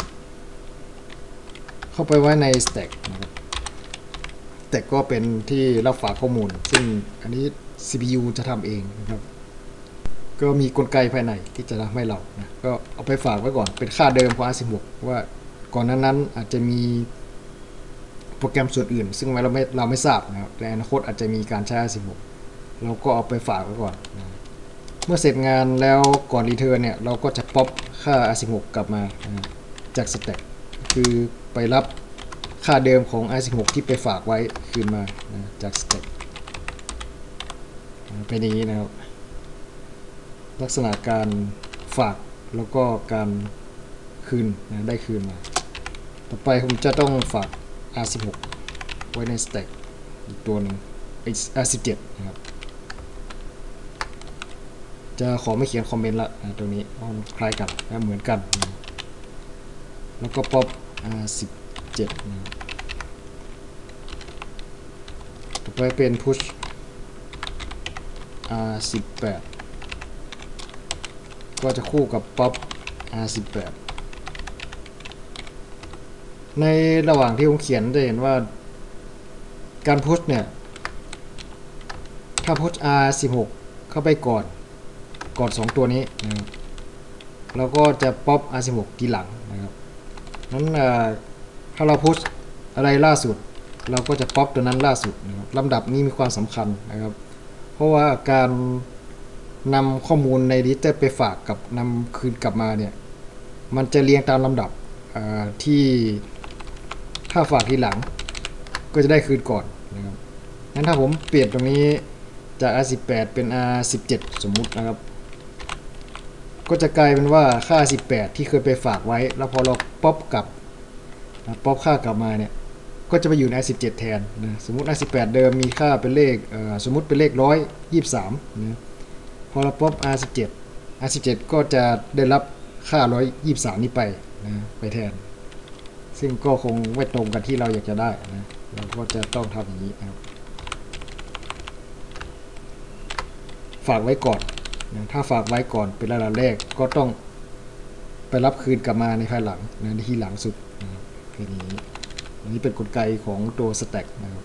เข้าไปไว้ใน stack นะครับแต่ก็เป็นที่รับฝากข้อมูลซึ่งอันนี้ ซี พี ยู จะทำเองนะครับก็มีกลไกภายในที่จะทำให้เรานะก็เอาไปฝากไว้ก่อนเป็นค่าเดิมของ อาร์ สิบหก ว่าก่อนนั้นๆอาจจะมีโปรแกรมส่วนอื่นซึ่งเราไม่เราไม่ทราบนะครับในอนาคตอาจจะมีการใช้ อาร์ สิบหก เราก็เอาไปฝากไว้ก่อนนะเมื่อเสร็จงานแล้วก่อนรีเทิร์นเนี่ยเราก็จะป๊อปค่า อาร์ สิบหก กลับมานะจากสแต็กคือไปรับค่าเดิมของ อาร์ สิบหก ที่ไปฝากไว้คืนมานะจากสแต็กเป็นอย่างนี้นะครับลักษณะการฝากแล้วก็การคืนนะได้คืนมาต่อไปผมจะต้องฝาก อาร์ สิบหก ไว้ในสแต็กอีกตัวหนึ่ง อาร์ สิบเจ็ด นะครับจะขอไม่เขียนคอมเมนต์ละนะตรงนี้มันคล้ายกันนะเหมือนกันนะแล้วก็ป๊อป อาร์ สิบเจ็ด นะครับต่อไปเป็น push อาร์ สิบแปด ก็จะคู่กับป๊อป อาร์ สิบแปด ในระหว่างที่ผมเขียนจะเห็นว่าการพุชเนี่ยถ้าพุช อาร์ สิบหก เข้าไปก่อนก่อนสองตัวนี้นะครับแล้วก็จะป๊อป อาร์ สิบหก ทีหลังนะครับนั้นถ้าเราพุชอะไรล่าสุดเราก็จะป๊อปตัวนั้นล่าสุดนะครับลำดับนี้มีความสำคัญนะครับเพราะว่าการนำข้อมูลในดิจิตอลไปฝากกับนำคืนกลับมาเนี่ยมันจะเรียงตามลำดับที่ถ้าฝากทีหลังก็จะได้คืนก่อนนะครับงั้นถ้าผมเปลี่ยนตรงนี้จาก อาร์ สิบแปด เป็น อาร์ สิบเจ็ด สมมุตินะครับก็จะกลายเป็นว่าค่า สิบแปด ที่เคยไปฝากไว้แล้วพอเราป๊อปกลับป๊อปค่ากลับมาเนี่ยก็จะไปอยู่ใน อาร์ สิบเจ็ด แทนนะสมมุติ อาร์ สิบแปด เดิมมีค่าเป็นเลขสมมุติเป็นเลขหนึ่งร้อยยี่สิบสามนะพอเราป๊อป อาร์ สิบเจ็ด อาร์ สิบเจ็ด ก็จะได้รับค่าหนึ่งร้อยยี่สิบสามนี้ไปนะไปแทนซึ่งก็คงไม่ตรงกันที่เราอยากจะได้นะเราก็จะต้องทำอย่างนี้นะครับฝากไว้ก่อนนะถ้าฝากไว้ก่อนเป็นระดับแรกก็ต้องไปรับคืนกลับมาในภายหลังนะในที่หลังสุดนะครับแค่นี้อันนี้เป็นกลไกของตัว stack นะครับ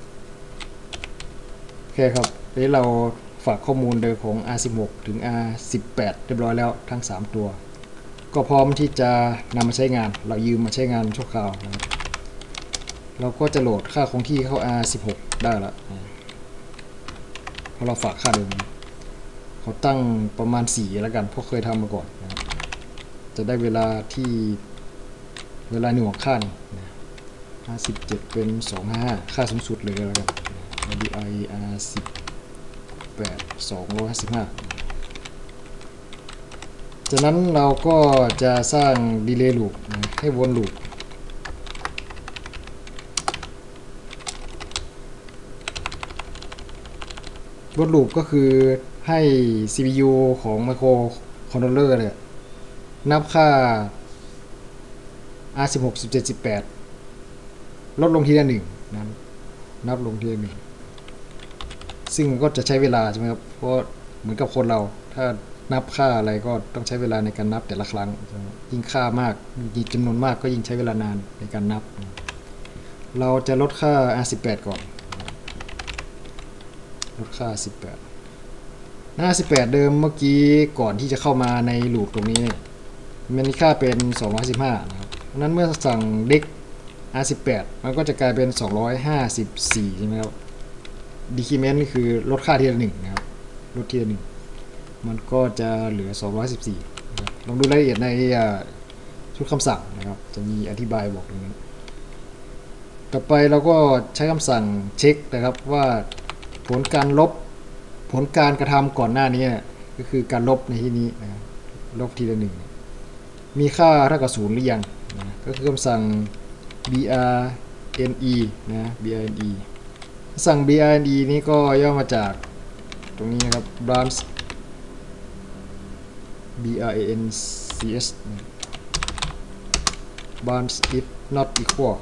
โอเคครับนี้เราฝากข้อมูลโดยของ อาร์ สิบหก ถึง อาร์ สิบแปด เรียบร้อยแล้วทั้งสามตัวก็พร้อมที่จะนำมาใช้งานเรายืมมาใช้งานชั่วคราวนะครับเราก็จะโหลดค่าคงที่เข้า อาร์ สิบหก ได้แล้วเพราะเราฝากค่าเดิมเขาตั้งประมาณสี่แล้วกันเพราะเคยทำมาก่อนนะจะได้เวลาที่เวลาหน่วงค่านี่ห้าสิบเจ็ดเป็นสองร้อยห้าสิบห้าค่าสูงสุดเลยแล้วกัน ดี ไอ อาร์ สิบแปด สองร้อยห้าสิบห้าจากนั้นเราก็จะสร้าง delay loop ให้วนลูปวนลูปก็คือให้ ซี พี ยู ของ microcontroller เนี่ยนับค่า อาร์ สิบหก สิบเจ็ด สิบแปด ลดลงทีละหนึ่งนะนับลงทีละหนึ่งซึ่งก็จะใช้เวลาใช่ไหมครับเพราะเหมือนกับคนเราถ้านับค่าอะไรก็ต้องใช้เวลาในการนับแต่ละครั้งยิ่งค่ามากยิ่งจำนวนมากก็ยิ่งใช้เวลานานในการนับเราจะลดค่า อาร์ สิบแปด ก่อนลดค่า สิบแปด อาร์ สิบแปด เดิมเมื่อกี้ก่อนที่จะเข้ามาในลูปตรงนี้มันมีค่าเป็นสองร้อยสิบห้านะครับเพราะนั้นเมื่อสั่ง dec อาร์ สิบแปด มันก็จะกลายเป็นสองร้อยห้าสิบสี่ใช่ไหมครับ decrement นี่คือลดค่าทีละหนึ่งนะครับลดทีละหนึ่งมันก็จะเหลือสองร้อยสิบสี่นะครับลองดูรายละเอียดในชุดคำสั่งนะครับจะมีอธิบายบอกตรงนี้ต่อไปเราก็ใช้คำสั่งเช็คนะครับว่าผลการลบผลการกระทำก่อนหน้านี้ก็คือการลบในที่นี้นะลบทีละหนึ่งมีค่าเท่ากับศูนย์หรือยังนะก็คือคำสั่ง brne นะ brne สั่ง brne นี้ก็ย่อมาจากตรงนี้นะครับ branch branch branch if not equal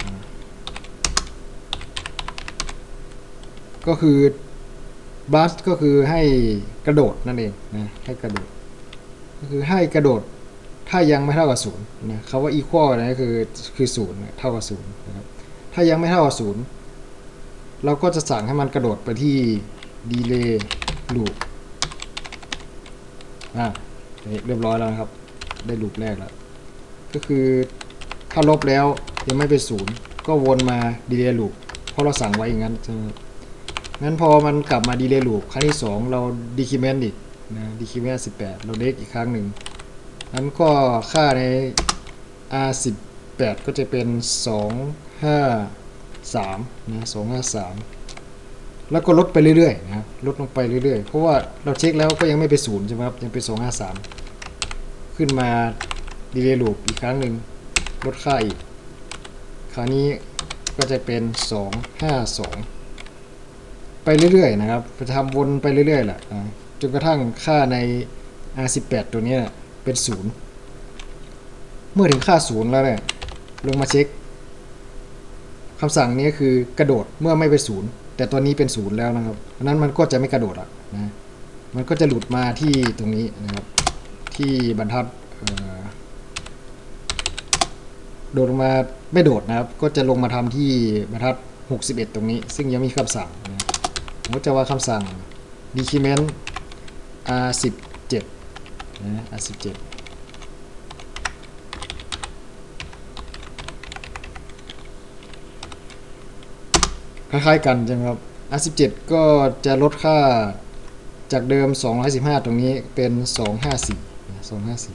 ก็คือ branch ก็คือให้กระโดดนั่นเองนะให้กระโดดก็คือให้กระโดดถ้ายังไม่เท่ากับศูนย์นะคำว่า equal นะคือคือศูนย์เท่ากับศูนย์นะครับถ้ายังไม่เท่ากับศูนย์เราก็จะสั่งให้มันกระโดดไปที่ delay loop อ่าเรียบร้อยแล้วนะครับได้ลูปแรกแล้วก็คือถ้าลบแล้วยังไม่เป็นศูนย์ก็วนมา delay loop เพราะเราสั่งไว้อย่างนั้นใช่ไหมงั้นพอมันกลับมา delay loop ครั้งที่สองเรา decrement อีกนะ decrement สิบแปดเราเด็กอีกครั้งหนึ่งนั้นก็ค่าใน อาร์ สิบแปด ก็จะเป็นสองร้อยห้าสิบสามนะสองร้อยห้าสิบสามแล้วก็ลดไปเรื่อยๆนะลดลงไปเรื่อยๆเพราะว่าเราเช็คแล้วก็ยังไม่ไปศูนย์ใช่ไหมครับยังเป็นสองร้อยห้าสิบสามขึ้นมา delay loop อีกครั้งหนึ่งลดค่าอีกคราวนี้ก็จะเป็นสองร้อยห้าสิบสองไปเรื่อยๆนะครับจะทำวนไปเรื่อยๆแหละจนกระทั่งค่าใน อาร์ สิบแปด ตัวนี้เป็นศูนย์เมื่อถึงค่าศูนย์แล้วเนี่ยลงมาเช็คคำสั่งนี้คือกระโดดเมื่อไม่เป็นศูนย์แต่ตัวนี้เป็นศูนย์แล้วนะครับเพราะนั้นมันก็จะไม่กระโดดอ่ะนะมันก็จะหลุดมาที่ตรงนี้นะครับที่บรรทัดโดดลงมาไม่โดดนะครับก็จะลงมาทำที่บรรทัดหกสิบเอ็ดตรงนี้ซึ่งยังมีคำสั่งนะผมก็จะว่าคำสั่ง decrement อาร์ สิบเจ็ด นะ อาร์ สิบเจ็ด คล้ายๆกันใช่ไหมครับ อาร์ สิบเจ็ด ก็จะลดค่าจากเดิมสองร้อยสิบห้าตรงนี้เป็นสองร้อยห้าสิบสี่ สองร้อยห้าสิบสี่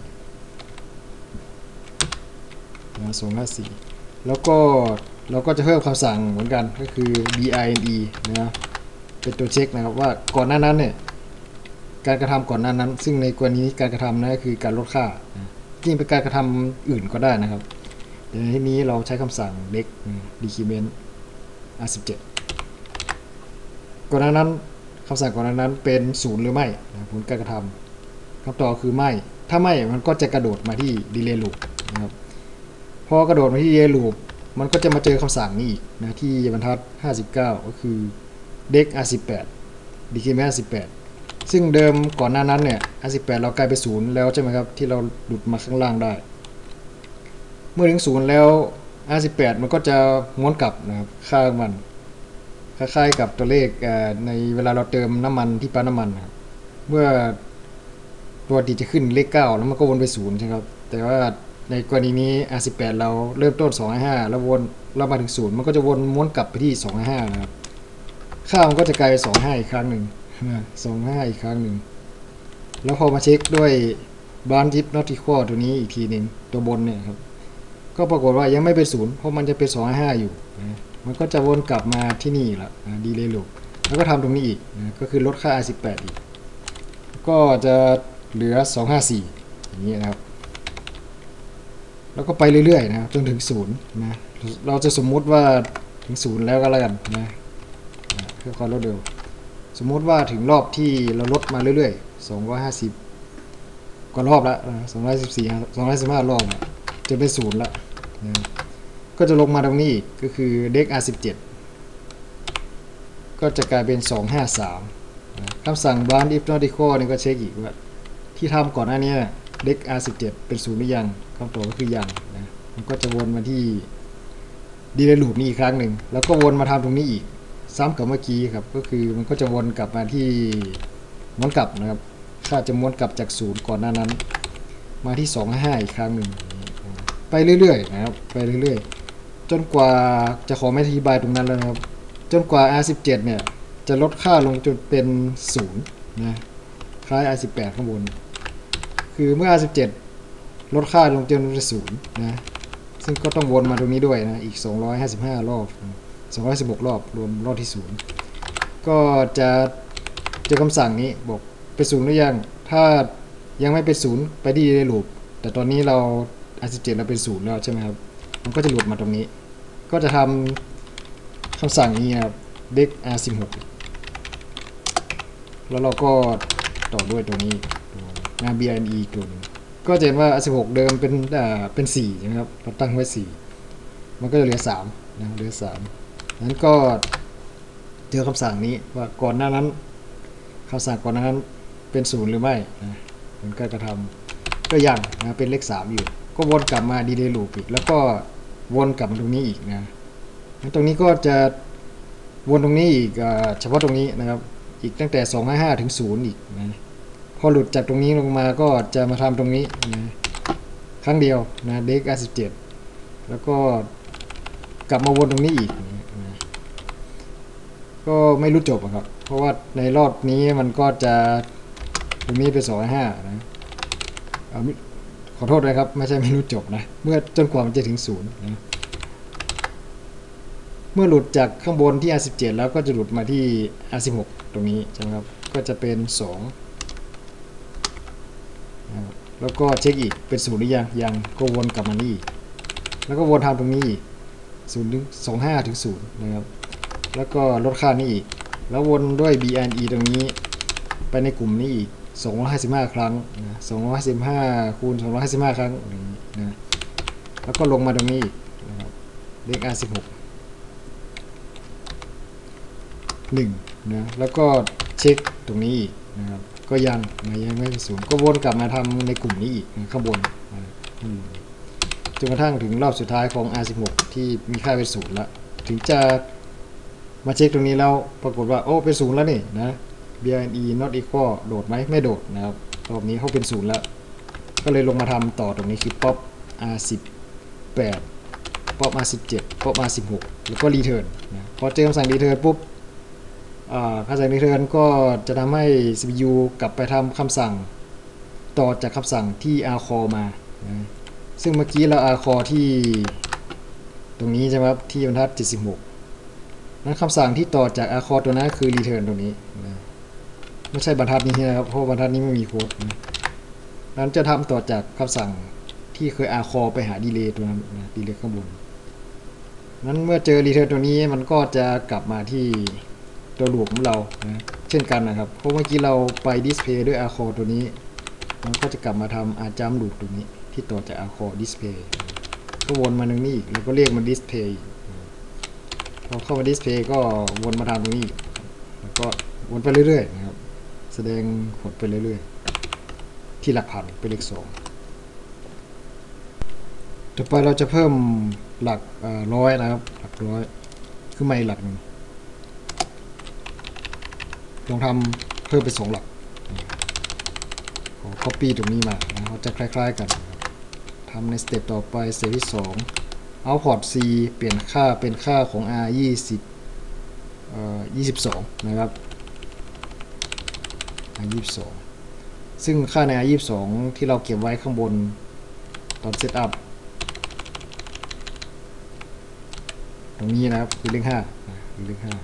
นะสองร้อยห้าสิบสี่แล้วก็เราก็จะเพิ่มคำสั่งเหมือนกันก็คือ bind นะเป็นตัวเช็คนะครับว่าก่อนหน้านั้นเนี่ยการกระทำก่อนหน้านั้นซึ่งในกรณีการกระทำนั้นก็คือการลดค่าจริงเป็นการกระทำอื่นก็ได้นะครับแต่ในที่นี้เราใช้คำสั่ง dec decrement อาร์ สิบเจ็ด ก่อนหน้านั้นคำสั่งก่อนหน้านั้นเป็นศูนย์หรือไม่ผลการกระทำคำตอบคือไม่ถ้าไม่มันก็จะกระโดดมาที่ delay loop นะครับพอกระโดดมาที่ delay loop มันก็จะมาเจอคำสั่งนี้อีกนะที่บรรทัดห้าสิบเก้าก็คือ dec อาร์ สิบแปด decrement อาร์ สิบแปด ซึ่งเดิมก่อนหน้านั้นเนี่ย อาร์ สิบแปด เรากลายเป็นศูนย์แล้วใช่ไหมครับที่เราหลุดมาข้างล่างได้เมื่อถึงศูนย์แล้ว อาร์ สิบแปด มันก็จะม้วนกลับนะครับค่ามันคล้ายๆกับตัวเลขในเวลาเราเติมน้ำมันที่ปั๊มน้ำมันครับเมื่อตัวดีจะขึ้นเลขเก้าแล้วมันก็วนไปศูนย์ใช่ครับแต่ว่าในกรณีนี้ อาร์ สิบแปด เราเริ่มต้นสองร้อยห้าแล้ววนแล้วมาถึงศูนย์มันก็จะวนม้วนกลับไปที่สองร้อยห้านะครับค่ามันก็จะกลายเป็นสองร้อยห้าอีกครั้งหนึ่งสองร้อยห้าอีกครั้งหนึ่งแล้วพอมาเช็คด้วยบานทิปนอติคอตัวนี้อีกทีหนึ่งตัวบนเนี่ยครับก็ปรากฏว่ายังไม่เป็นศูนย์เพราะมันจะเป็นสองร้อยห้าอยู่นะมันก็จะวนกลับมาที่นี่ละดีเลย์ลูปแล้วก็ทำตรงนี้อีกนะก็คือลดค่า อาร์ สิบแปด อีกก็จะเหลือสองร้อยห้าสิบสี่อย่างนี้นะครับแล้วก็ไปเรื่อยๆนะจนถึงศูนย์นะเราจะสมมุติว่าถึงศูนย์แล้วก็แล้วกันนะเพื่อความรวดเร็วสมมุติว่าถึงรอบที่เราลดมาเรื่อยๆสองร้อยห้าสิบกว่ารอบแล้วสองร้อยสิบสี่ สองร้อยสิบห้ารอบจะเป็นศูนย์ละนะก็จะลงมาตรงนี้ก็คือ dec อาร์ สิบเจ็ด ก็จะกลายเป็นสองร้อยห้าสิบสามนะคำสั่ง band if not equal นี่ก็เช็คอีกว่าที่ทำก่อนหน้านี้ dec อาร์ สิบเจ็ด เป็นศูนย์หรือยังคำตอบก็คือยังนะมันก็จะวนมาที่ delay loop นี้อีกครั้งหนึ่งแล้วก็วนมาทำตรงนี้อีกซ้ำกับเมื่อกี้ครับก็คือมันก็จะวนกลับมาที่ม้วนกลับนะครับถ้าจะม้วนกลับจากศูนย์ก่อนหน้านั้นมาที่สองร้อยห้าอีกครั้งหนึ่งไปเรื่อยๆนะครับไปเรื่อยๆจนกว่าจะขอไม่อธิบายตรงนั้นแล้วนะครับจนกว่า อาร์ สิบเจ็ด เนี่ยจะลดค่าลงจนเป็นศูนย์นะคล้าย อาร์ สิบแปด ข้างบนคือเมื่อ อาร์ สิบเจ็ด ลดค่าลงจนเป็นศูนย์นะซึ่งก็ต้องวนมาตรงนี้ด้วยนะอีกสองร้อยห้าสิบห้ารอบสองร้อยสิบหกรอบรวมรอบที่ศูนย์ก็จะเจอคำสั่งนี้บอกเป็นศูนย์หรือยังถ้ายังไม่เป็นศูนย์ไปที่ในลูปแต่ตอนนี้เรา อาร์ สิบเจ็ด เราเป็นศูนย์แล้วใช่ไหมครับมันก็จะหลุดมาตรงนี้ก็จะทำคำสั่งนี้ครับ dec อาร์ สิบหก แล้วเราก็ต่อด้วยตัวนี้งาน bind ตัวนึงก็จะเห็นว่า อาร์ สิบหก เดิมเป็นอ่าเป็นสี่ใช่ไหมครับเราตั้งไว้สี่มันก็จะเหลือสามนะเหลือสามนั้นก็เจอคำสั่งนี้ว่าก่อนหน้านั้นคำสั่งก่อนหน้านั้นเป็นศูนย์หรือไม่นะผลการกระทำก็ยังนะเป็นเลขสามอยู่ก็วนกลับมา delay loop อีกแล้วก็วนกลับมาตรงนี้อีกนะตรงนี้ก็จะวนตรงนี้อีกเฉพาะตรงนี้นะครับอีกตั้งแต่สองร้อยห้าถึงศูนย์อีกนะพอหลุดจากตรงนี้ลงมาก็จะมาทำตรงนี้นะครั้งเดียวนะ dec อาร์ สิบเจ็ด แล้วก็กลับมาวนตรงนี้อีกนะก็ไม่รู้จบครับเพราะว่าในรอบนี้มันก็จะตรงนี้เป็นสองร้อยห้านะขอโทษเลยครับไม่ใช่ไม่รู้จบนะเมื่อจนกว่ามันจะถึงศูนย์นะเมื่อหลุดจากข้างบนที่ อาร์ สิบเจ็ด แล้วก็จะหลุดมาที่ อาร์ สิบหก ตรงนี้ใช่ไหมครับก็จะเป็นสองแล้วก็เช็คอีกเป็นศูนย์หรือยังยังก็วนกลับมานี่แล้วก็วนทำตรงนี้อีกศูนย์ถึงสองห้าถึงศูนย์นะครับแล้วก็ลดค่านี้อีกแล้ววนด้วย bind ตรงนี้ไปในกลุ่มนี้อีกสองร้อยห้าสิบห้าครั้งนะสองร้อยห้าสิบห้าคูณสองร้อยห้าสิบห้าครั้งนะแล้วก็ลงมาตรงนี้อีกนะครับเลข อาร์ สิบหก หนึ่งนะแล้วก็เช็คตรงนี้อีกนะครับก็ยังนะยังไม่เป็นศูนย์ก็วนกลับมาทำในกลุ่มนี้อีกนะข้างบนนะจนกระทั่งถึงรอบสุดท้ายของ อาร์ สิบหก ที่มีค่าเป็นศูนย์แล้วถึงจะมาเช็คตรงนี้แล้วปรากฏว่าโอ้เป็นศูนย์แล้วนี่นะ บี อาร์ เอ็น อี not equal โดดไหมไม่โดดนะครับรอบนี้เขาเป็นศูนย์แล้วก็เลยลงมาทำต่อตรงนี้คือ pop อาร์ สิบแปด pop อาร์ สิบเจ็ด pop อาร์ สิบหก แล้วก็ return นะพอเจอคำสั่ง return ปุ๊บคำสั่ง return ก็จะทำให้ ซี พี ยู กลับไปทำคำสั่งต่อจากคำสั่งที่ rcall มานะซึ่งเมื่อกี้เรา rcall ที่ตรงนี้ใช่ไหมครับที่บรรทัดเจ็ดสิบหกนั้นคำสั่งที่ต่อจาก rcall ตัวนั้นคือ return ตรงนี้นะไม่ใช่บรรทัดนี้นะครับเพราะบรรทัดนี้ไม่มีโค้ดนะนั้นจะทำต่อจากคำสั่งที่เคย rcall ไปหา delay ตัวนั้นนะ delay ข้างบนนั้นเมื่อเจอ return ตัวนี้มันก็จะกลับมาที่ตัวลูปของเรานะเช่นกันนะครับเพราะเมื่อกี้เราไป display ด้วย rcall ตัวนี้มันก็จะกลับมาทำ rjump loop ตัวนี้ที่ต่อจาก rcall display ก็วนมาตรงนี้อีกแล้วก็เรียกมัน display พอเข้ามา display ก็วนมาทำตรงนี้แล้วก็วนไปเรื่อยๆนะครับแสดงผลไปเรื่อยๆที่หลักพันเป็นเลขสองต่อไปเราจะเพิ่มหลักร้อยนะครับหลักร้อยขึ้นมาอีกหลักหนึ่งลองทำเพิ่มไปสองหลักขอ copy ตรงนี้มานะเขาจะคล้ายๆกันทำในสเต็ปต่อไปสเต็ปที่สอง output c เปลี่ยนค่าเป็นค่าของ r ยี่สิบเอ่อยี่สิบสองนะครับ r ยี่สิบสองซึ่งค่าใน r ยี่สิบสองที่เราเก็บไว้ข้างบนตอนเซตอัพตรงนี้นะครับคือเลขห้าคือเลขห้า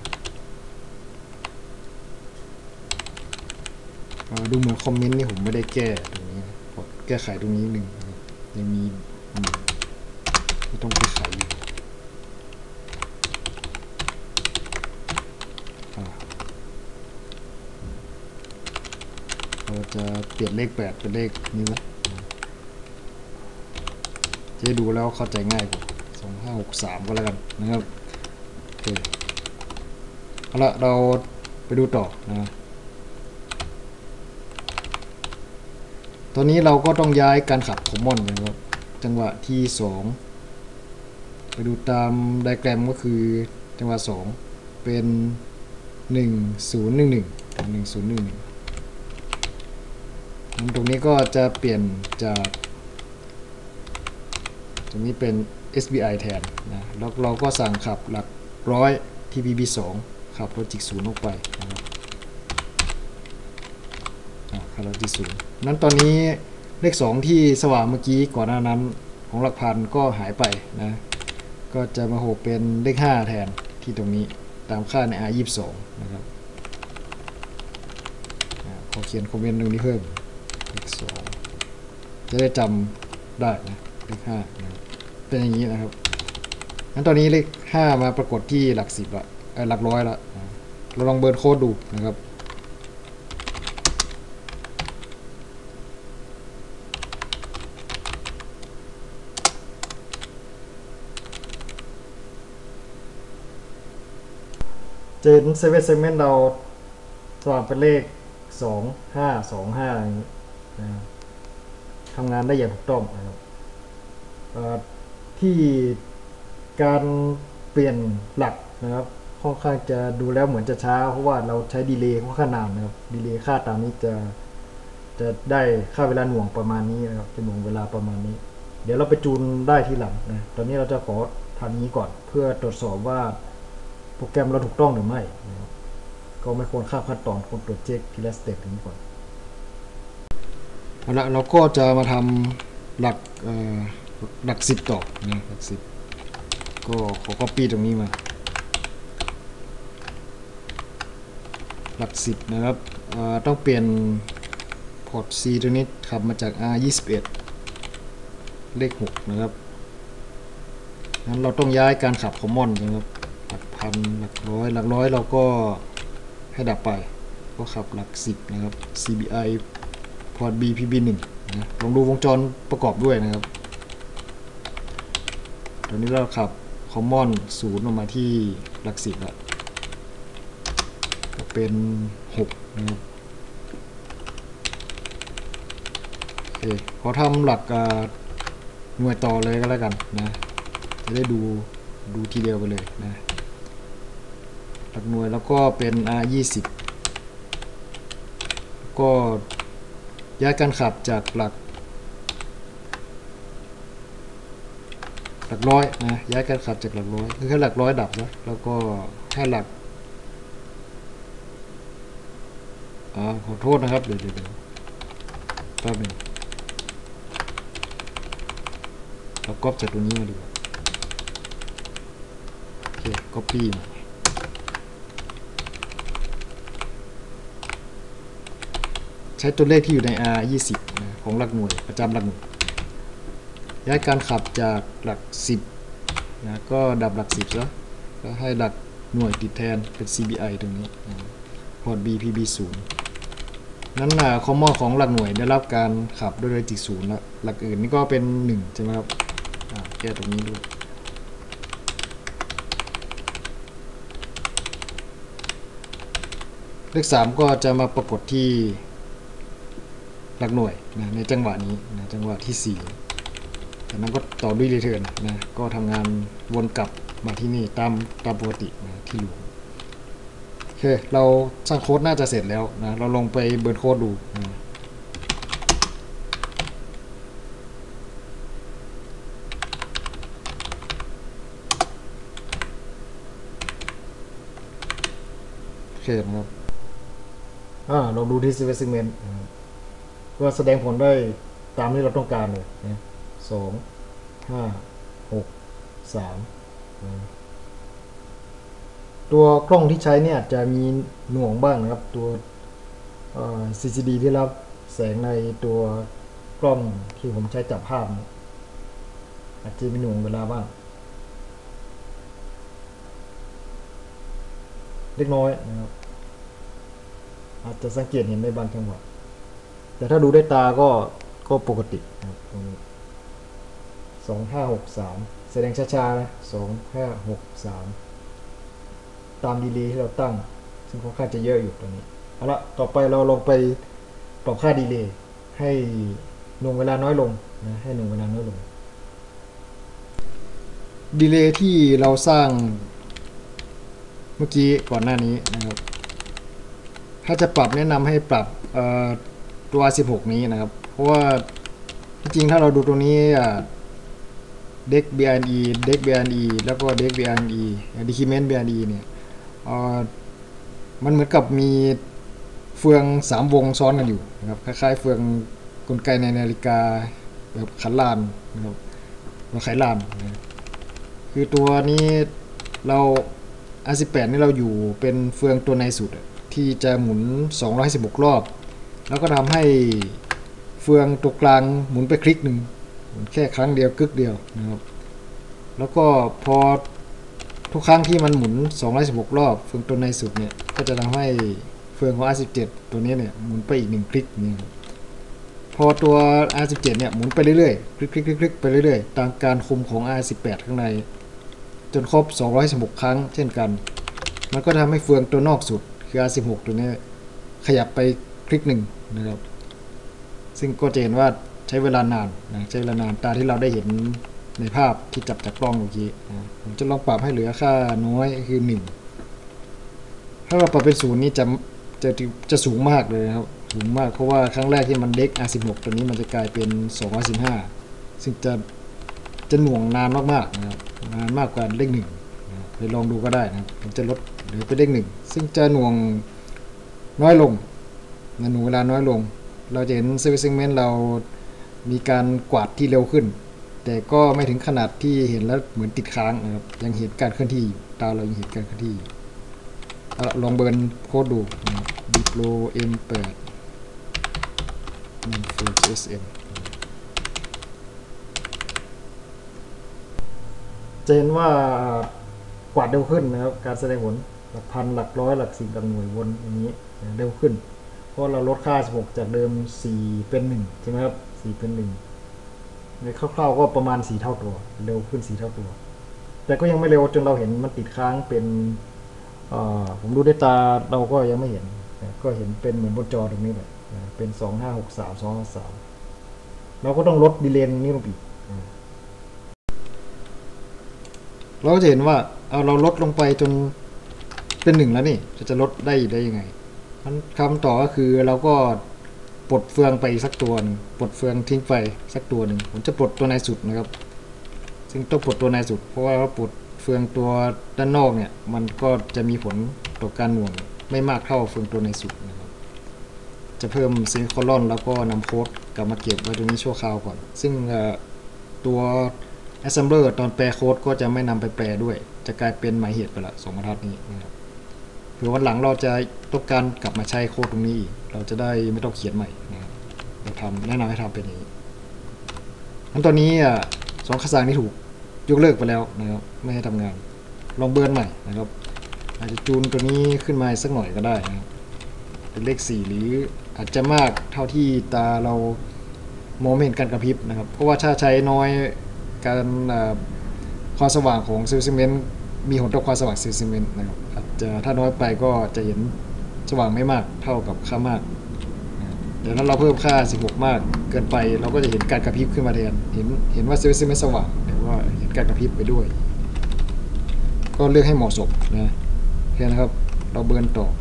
ดูเหมือนคอมเมนต์นี่ผมไม่ได้แก้ตรงนี้นะแก้ไขตรงนี้หนึ่งยังมีไม่ต้องแก้ไขอยู่เราจะเปลี่ยนเลขแปดเป็นเลขนี้นะจะดูแล้วเข้าใจง่ายกว่าสองห้าหกสามก็แล้วกันนะครับโอเคเอาละเราไปดูต่อนะตอนนี้เราก็ต้องย้ายการขับคอมมอนนะครับจังหวะที่สองไปดูตามไดอะแกรมก็คือจังหวะสองเป็นหนึ่ง ศูนย์ หนึ่ง หนึ่ง หนึ่ง ศูนย์ หนึ่ง หนึ่งตรงนี้ก็จะเปลี่ยนจากตรงนี้เป็น เอส บี ไอ แทนนะแล้วเราก็สั่งขับหลักร้อย ที พี บี สอง ขับโลจิกศูนย์ออกไปนะครับขับโลจิกศูนย์นั้นตอนนี้เลขสองที่สว่างเมื่อกี้ก่อนหน้านั้นของหลักพันก็หายไปนะก็จะมาโหเป็นเลขห้าแทนที่ตรงนี้ตามค่าใน อาร์ ยี่สิบสองนะครับขอเขียนคอมเมนต์ตรงนี้เพิ่มเลขสองจะได้จำได้นะเลขห้านะครับเป็นอย่างนี้นะครับงั้นตอนนี้เลขห้ามาปรากฏที่หลักสิบละหลักร้อยละเราลองเบิร์นโค้ดดูนะครับเจนเซเว่นเซกเมนต์เราสว่างเป็นเลขสองห้าสองห้าอย่างนี้นะทำงานได้อย่างถูกต้องนะครับที่การเปลี่ยนหลักนะครับค่อนข้างจะดูแล้วเหมือนจะช้าเพราะว่าเราใช้ดีเลย์ค่อนข้างนานนะครับดีเลย์ค่าตามนี้จะจะได้ค่าเวลาหน่วงประมาณนี้นะครับจะหน่วงเวลาประมาณนี้เดี๋ยวเราไปจูนได้ทีหลังนะตอนนี้เราจะขอทำนี้ก่อนเพื่อตรวจสอบว่าโปรแกรมเราถูกต้องหรือไม่นะครับก็ไม่ควรข้ามขั้นตอนควรตรวจเช็คทีละสเต็ปนี้ก่อนเอาละเราก็จะมาทำหลักหลักสิบต่อนะหลักสิบก็ขอ copy ตรงนี้มาหลักสิบนะครับต้องเปลี่ยนพอร์ต C ตัวนี้ขับมาจาก อาร์ ยี่สิบเอ็ด เลขหกนะครับงั้นเราต้องย้ายการขับคอมมอนนะครับหลักพันหลักร้อยหลักร้อยเราก็ให้ดับไปก็ขับหลักสิบนะครับ ซี บี ไอ พอร์ต B พี บี หนึ่งนะลองดูวงจรประกอบด้วยนะครับตอนนี้เราขับ common ศูนย์ออกมาที่หลักสิบแล้วก็เป็นหกนะครับโอเคขอทำหลักหน่วยต่อเลยก็แล้วกันนะจะได้ดูดูทีเดียวไปเลยนะหลักหน่วยแล้วก็เป็น อาร์ ยี่สิบ ก็ย้ายการขับจากหลักหลักร้อยนะย้ายการขับจากหลักร้อยคือแค่หลักร้อยดับนะแล้วก็ให้หลักอ่าขอโทษนะครับเดี๋ยวเดี๋ยวแป๊บนึงเราก๊อปจากตรงนี้มาดีกว่าโอเคก๊อปปี้มาใช้ตัวเลขที่อยู่ใน อาร์ ยี่สิบ นะของหลักหน่วยประจำหลักหน่วยย้ายการขับจากหลักสิบนะก็ดับหลักสิบแล้วแล้วให้หลักหน่วยติดแทนเป็น ซี บี ไอ ตรงนี้นะพอร์ต บี พี บี ศูนย์นั้นนะคอมมอนของหลักหน่วยได้รับการขับด้วยติดศูนย์แล้วหลักอื่นนี่ก็เป็นหนึ่งใช่ไหมครับแก้ตรงนี้ด้วยเลขสามก็จะมาปรากฏที่หลักหน่วยนะในจังหวะนี้นะจังหวะที่สี่จากนั้นก็ต่อด้วยรีเทิร์นนะก็ทำงานวนกลับมาที่นี่ตามตามปกตินะที่ลูปโอเคเราสร้างโค้ดน่าจะเสร็จแล้วนะเราลงไปเบิร์นโค้ดดูนะโอเคนะครับอ่าลองดูที่ Silver Segment ก็แสดงผลได้ตามที่เราต้องการเลยนะสองห้าหกสามตัวกล้องที่ใช้เนี่ยจะมีหน่วงบ้างนะครับตัว ซี ซี ดี ที่รับแสงในตัวกล้องที่ผมใช้จับภาพอาจจะมีหน่วงเวลาบ้างเล็กน้อยนะครับอาจจะสังเกตเห็นในบางจังหวะแต่ถ้าดูด้วยตาก็ก็ปกตินะครับตรงนี้สองห้าหกสามแสดงช้าๆนะสองห้าหกสามตามดีเลย์ที่เราตั้งซึ่งค่อนข้างจะเยอะอยู่ตรงนี้เอาละต่อไปเราลองไปปรับค่าดีเลย์ให้หน่วงเวลาน้อยลงนะให้หน่วงเวลาน้อยลงดีเลย์ที่เราสร้างเมื่อกี้ก่อนหน้านี้นะครับถ้าจะปรับแนะนำให้ปรับตัว สิบหก นี้นะครับเพราะว่าจริงๆถ้าเราดูตรงนี้เด็ก บี อาร์ อี เด็ก บี อาร์ อี แล้วก็เด็ก บี อาร์ อี decrement บี อาร์ อี เนี่ยมันเหมือนกับมีเฟืองสามวงซ้อนกันอยู่นะครับคล้ายๆเฟืองกลไกในนาฬิกาแบบขันลานนะครับเราไขลานนะคือตัวนี้เรา อาร์ สิบแปด นี่เราอยู่เป็นเฟืองตัวในสุดที่จะหมุนสองร้อยสิบหกรอบแล้วก็ทำให้เฟืองตัวกลางหมุนไปคลิกหนึ่งแค่ครั้งเดียวกึกเดียวนะครับแล้วก็พอทุกครั้งที่มันหมุนสองร้อยสิบหกรอบเฟืองตัวในสุดเนี่ยก็จะทำให้เฟืองของ อาร์ สิบเจ็ด ตัวนี้เนี่ยหมุนไปอีกหนึ่งคลิกนี่พอตัว อาร์ สิบเจ็ด เนี่ยหมุนไปเรื่อยๆคลิกๆๆไปเรื่อยๆตามการคุมของ อาร์ สิบแปด ข้างในจนครบสองร้อยสิบหกครั้งเช่นกันมันก็ทำให้เฟืองตัวนอกสุดคือ อาร์ สิบหก ตัวนี้ขยับไปคลิกหนึ่งนะครับซึ่งก็จะเห็นว่าใช้เวลานานนะใช้เวลานานตามที่เราได้เห็นในภาพที่จับจากกล้องเมื่อกี้นะผมจะลองปรับให้เหลือค่าน้อยคือหนึ่งถ้าเราปรับเป็นศูนย์นี่จะจะจะสูงมากเลยครับสูงมากเพราะว่าครั้งแรกที่มันเด็ก อาร์ สิบหก ตัวนี้มันจะกลายเป็นสองร้อยสิบห้าซึ่งจะจะหน่วงนานมากๆนะครับนานมากกว่าเลขหนึ่งไปลองดูก็ได้นะครับผมจะลดเหลือเป็นเลขหนึ่งซึ่งจะหน่วงน้อยลงนะหน่วงเวลาน้อยลงเราจะเห็น Silver Segment เรามีการกวาดที่เร็วขึ้นแต่ก็ไม่ถึงขนาดที่เห็นแล้วเหมือนติดค้างนะครับยังเห็นการเคลื่อนที่ตาเรายังเห็นการเคลื่อนที่ลองเบิร์นโค้ดดู Diplo เอ็ม แปด Manfred เอส เอ็ม จะเห็นว่ากวาดเร็วขึ้นนะครับการแสดงผลหลักพันหลักร้อยหลักสิบหลักหน่วยวนอย่างนี้เร็วขึ้นเพราะเราลดค่าสิบหกจากเดิมสี่เป็นหนึ่งใช่ไหมครับสี่เป็นหนึ่งในคร่าวๆก็ประมาณสี่เท่าตัวเร็วขึ้นสี่เท่าตัวแต่ก็ยังไม่เร็วจนเราเห็นมันติดค้างเป็นผมดูด้วยตาเราก็ยังไม่เห็นก็เห็นเป็นเหมือนบนจอตรงนี้แหละเป็นสองห้าหกสามสองห้าสามเราก็ต้องลดดีเลย์นี้ลงอีกเราก็จะเห็นว่าเอาเราลดลงไปจนเป็นหนึ่งแล้วนี่จะจะลดได้ได้ยังไงคำต่อก็คือเราก็ปลดเฟืองไปสักตัวนึงปลดเฟืองทิ้งไปสักตัวหนึ่งผมจะปลดตัวในสุดนะครับซึ่งต้องปลดตัวในสุดเพราะว่าปลดเฟืองตัวด้านนอกเนี่ยมันก็จะมีผลต่อการหน่วงไม่มากเท่าเฟืองตัวในสุดนะครับจะเพิ่มเซมิโคลอนแล้วก็นำโค้ดกลับมาเก็บไว้ตรงนี้ชั่วคราวก่อนซึ่งตัว assembler ตอนแปลโค้ดก็จะไม่นำไปแปลด้วยจะกลายเป็นหมายเหตุไปละสองบรรทัดนี้นะครับเผื่อวันหลังเราจะต้องการกลับมาใช้โค้ดตรงนี้เราจะได้ไม่ต้องเขียนใหม่นะครับเราทำแนะนำให้ทำเป็นอย่างนี้อันตอนนี้สองคำสั่งนี้ถูกยกเลิกไปแล้วนะครับไม่ให้ทำงานลองเบิร์นใหม่นะครับอาจจะจูนตัวนี้ขึ้นมาสักหน่อยก็ได้นะครับเป็นเลขสี่หรืออาจจะมากเท่าที่ตาเรามองไม่เห็นการกระพริบนะครับเพราะว่าถ้าใช้น้อยการความสว่างของเซลล์ซีเมนต์มีผลต่อความสว่างเซลล์ซีเมนต์นะครับอาจจะถ้าน้อยไปก็จะเห็นสว่างไม่มากเท่ากับค่ามากเดี๋ยวถ้าเราเพิ่มค่าสิบหกมากเกินไปเราก็จะเห็นการกระพริบขึ้นมาแทนเห็นเห็นว่าเซลล์ซีเมนต์สว่างแต่ว่าเห็นการกระพริบไปด้วยก็เลือกให้เหมาะสมนะแค่นะครับเราเบิร์นต่อ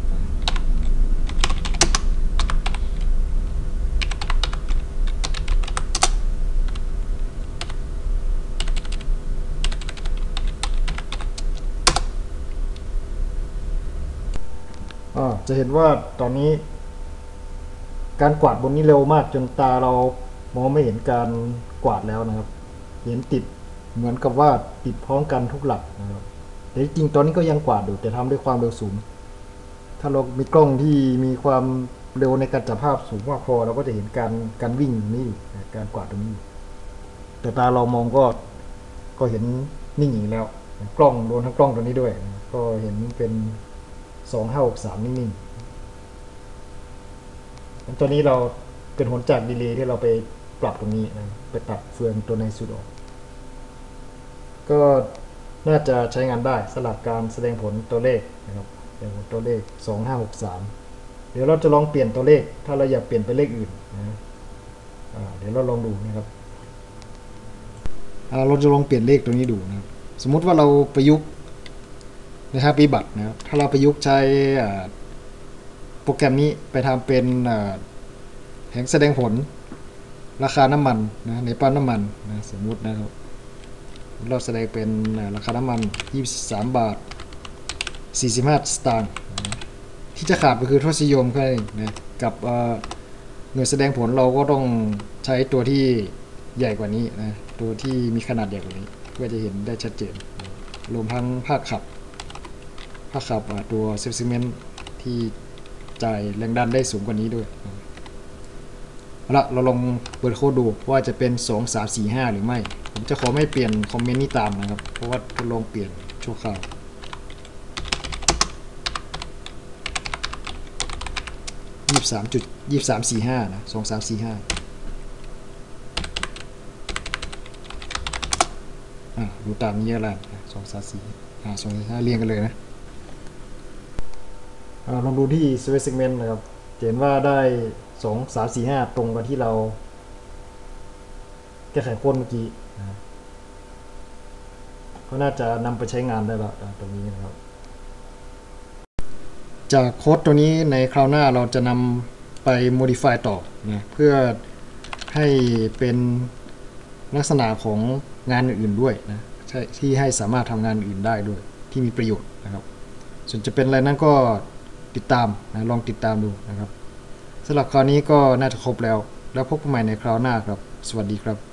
จะเห็นว่าตอนนี้การกวาดบนนี้เร็วมากจนตาเรามองไม่เห็นการกวาดแล้วนะครับเห็นติดเหมือนกับว่าติดพร้อมกันทุกหลักนะครับแต่จริงตอนนี้ก็ยังกวาดอยู่แต่ทำด้วยความเร็วสูงถ้าเรามีกล้องที่มีความเร็วในการจับภาพสูงมากพอเราก็จะเห็นการการวิ่งนี่การกวาดตรงนี้แต่ตาเรามองก็ก็เห็นนิ่งอยู่แล้วกล้องโดนทั้งกล้องตัวนี้ด้วยก็เห็นเป็นสองห้าหกสามนิ่งๆตัวนี้เราเป็นผลจากดีเลย์ที่เราไปปรับตรงนี้นะไปตัดเฟืองตัวในสุดออกก็น่าจะใช้งานได้สำหรับการแสดงผลตัวเลขนะครับแสดงผลตัวเลขสองห้าหกสามเดี๋ยวเราจะลองเปลี่ยนตัวเลขถ้าเราอยากเปลี่ยนไปเลขอื่นนะเดี๋ยวเราลองดูนะครับเราจะลองเปลี่ยนเลขตรงนี้ดูนะครับสมมุติว่าเราประยุกต์ในทางปฏิบัตินะครับถ้าเราประยุกต์ใช้โปรแกรมนี้ไปทำเป็นแผงแสดงผลราคาน้ำมันนะในปั๊มน้ำมันนะสมมุตินะครับเราแสดงเป็นราคาน้ำมันยี่สิบสามบาทสี่สิบห้าสตางค์ที่จะขาดก็คือทศนิยมแค่นี้นะกับหน่วยแสดงผลเราก็ต้องใช้ตัวที่ใหญ่กว่านี้นะตัวที่มีขนาดใหญ่กว่านี้เพื่อจะเห็นได้ชัดเจนรวมทั้งภาคขับภาคขับตัวเซลล์ซีเมนต์ที่จ่ายแรงดันได้สูงกว่านี้ด้วยเอาละเราลองเปิดโค้ดดูว่าจะเป็นสอง สาม สี่ ห้าหรือไม่ผมจะขอไม่เปลี่ยนคอมเมนต์นี้ตามนะครับเพราะว่าทดลองเปลี่ยนชั่วคราวยี่สิบสามจุดยี่สิบสามสี่ห้านะสองสามสี่ห้าอ่าดูตามนี้แล้วสองสามสี่อ่าสองห้าเรียงกันเลยนะลองดูที่ Switch Segment นะครับเห็นว่าได้สอง สาม สี่ ห้าตรงกับที่เราแก้ไขโค้ดเมื่อกี้นะก็น่าจะนำไปใช้งานได้แล้วตรงนี้นะครับจากโค้ดตัวนี้ในคราวหน้าเราจะนำไป modify ต่อนะเพื่อให้เป็นลักษณะของงานอื่นๆด้วยนะใช่ที่ให้สามารถทำงานอื่นได้ด้วยที่มีประโยชน์นะครับส่วนจะเป็นอะไรนั้นก็ติดตามนะลองติดตามดูนะครับสำหรับคราวนี้ก็น่าจะครบแล้วแล้วพบกันใหม่ในคราวหน้าครับสวัสดีครับ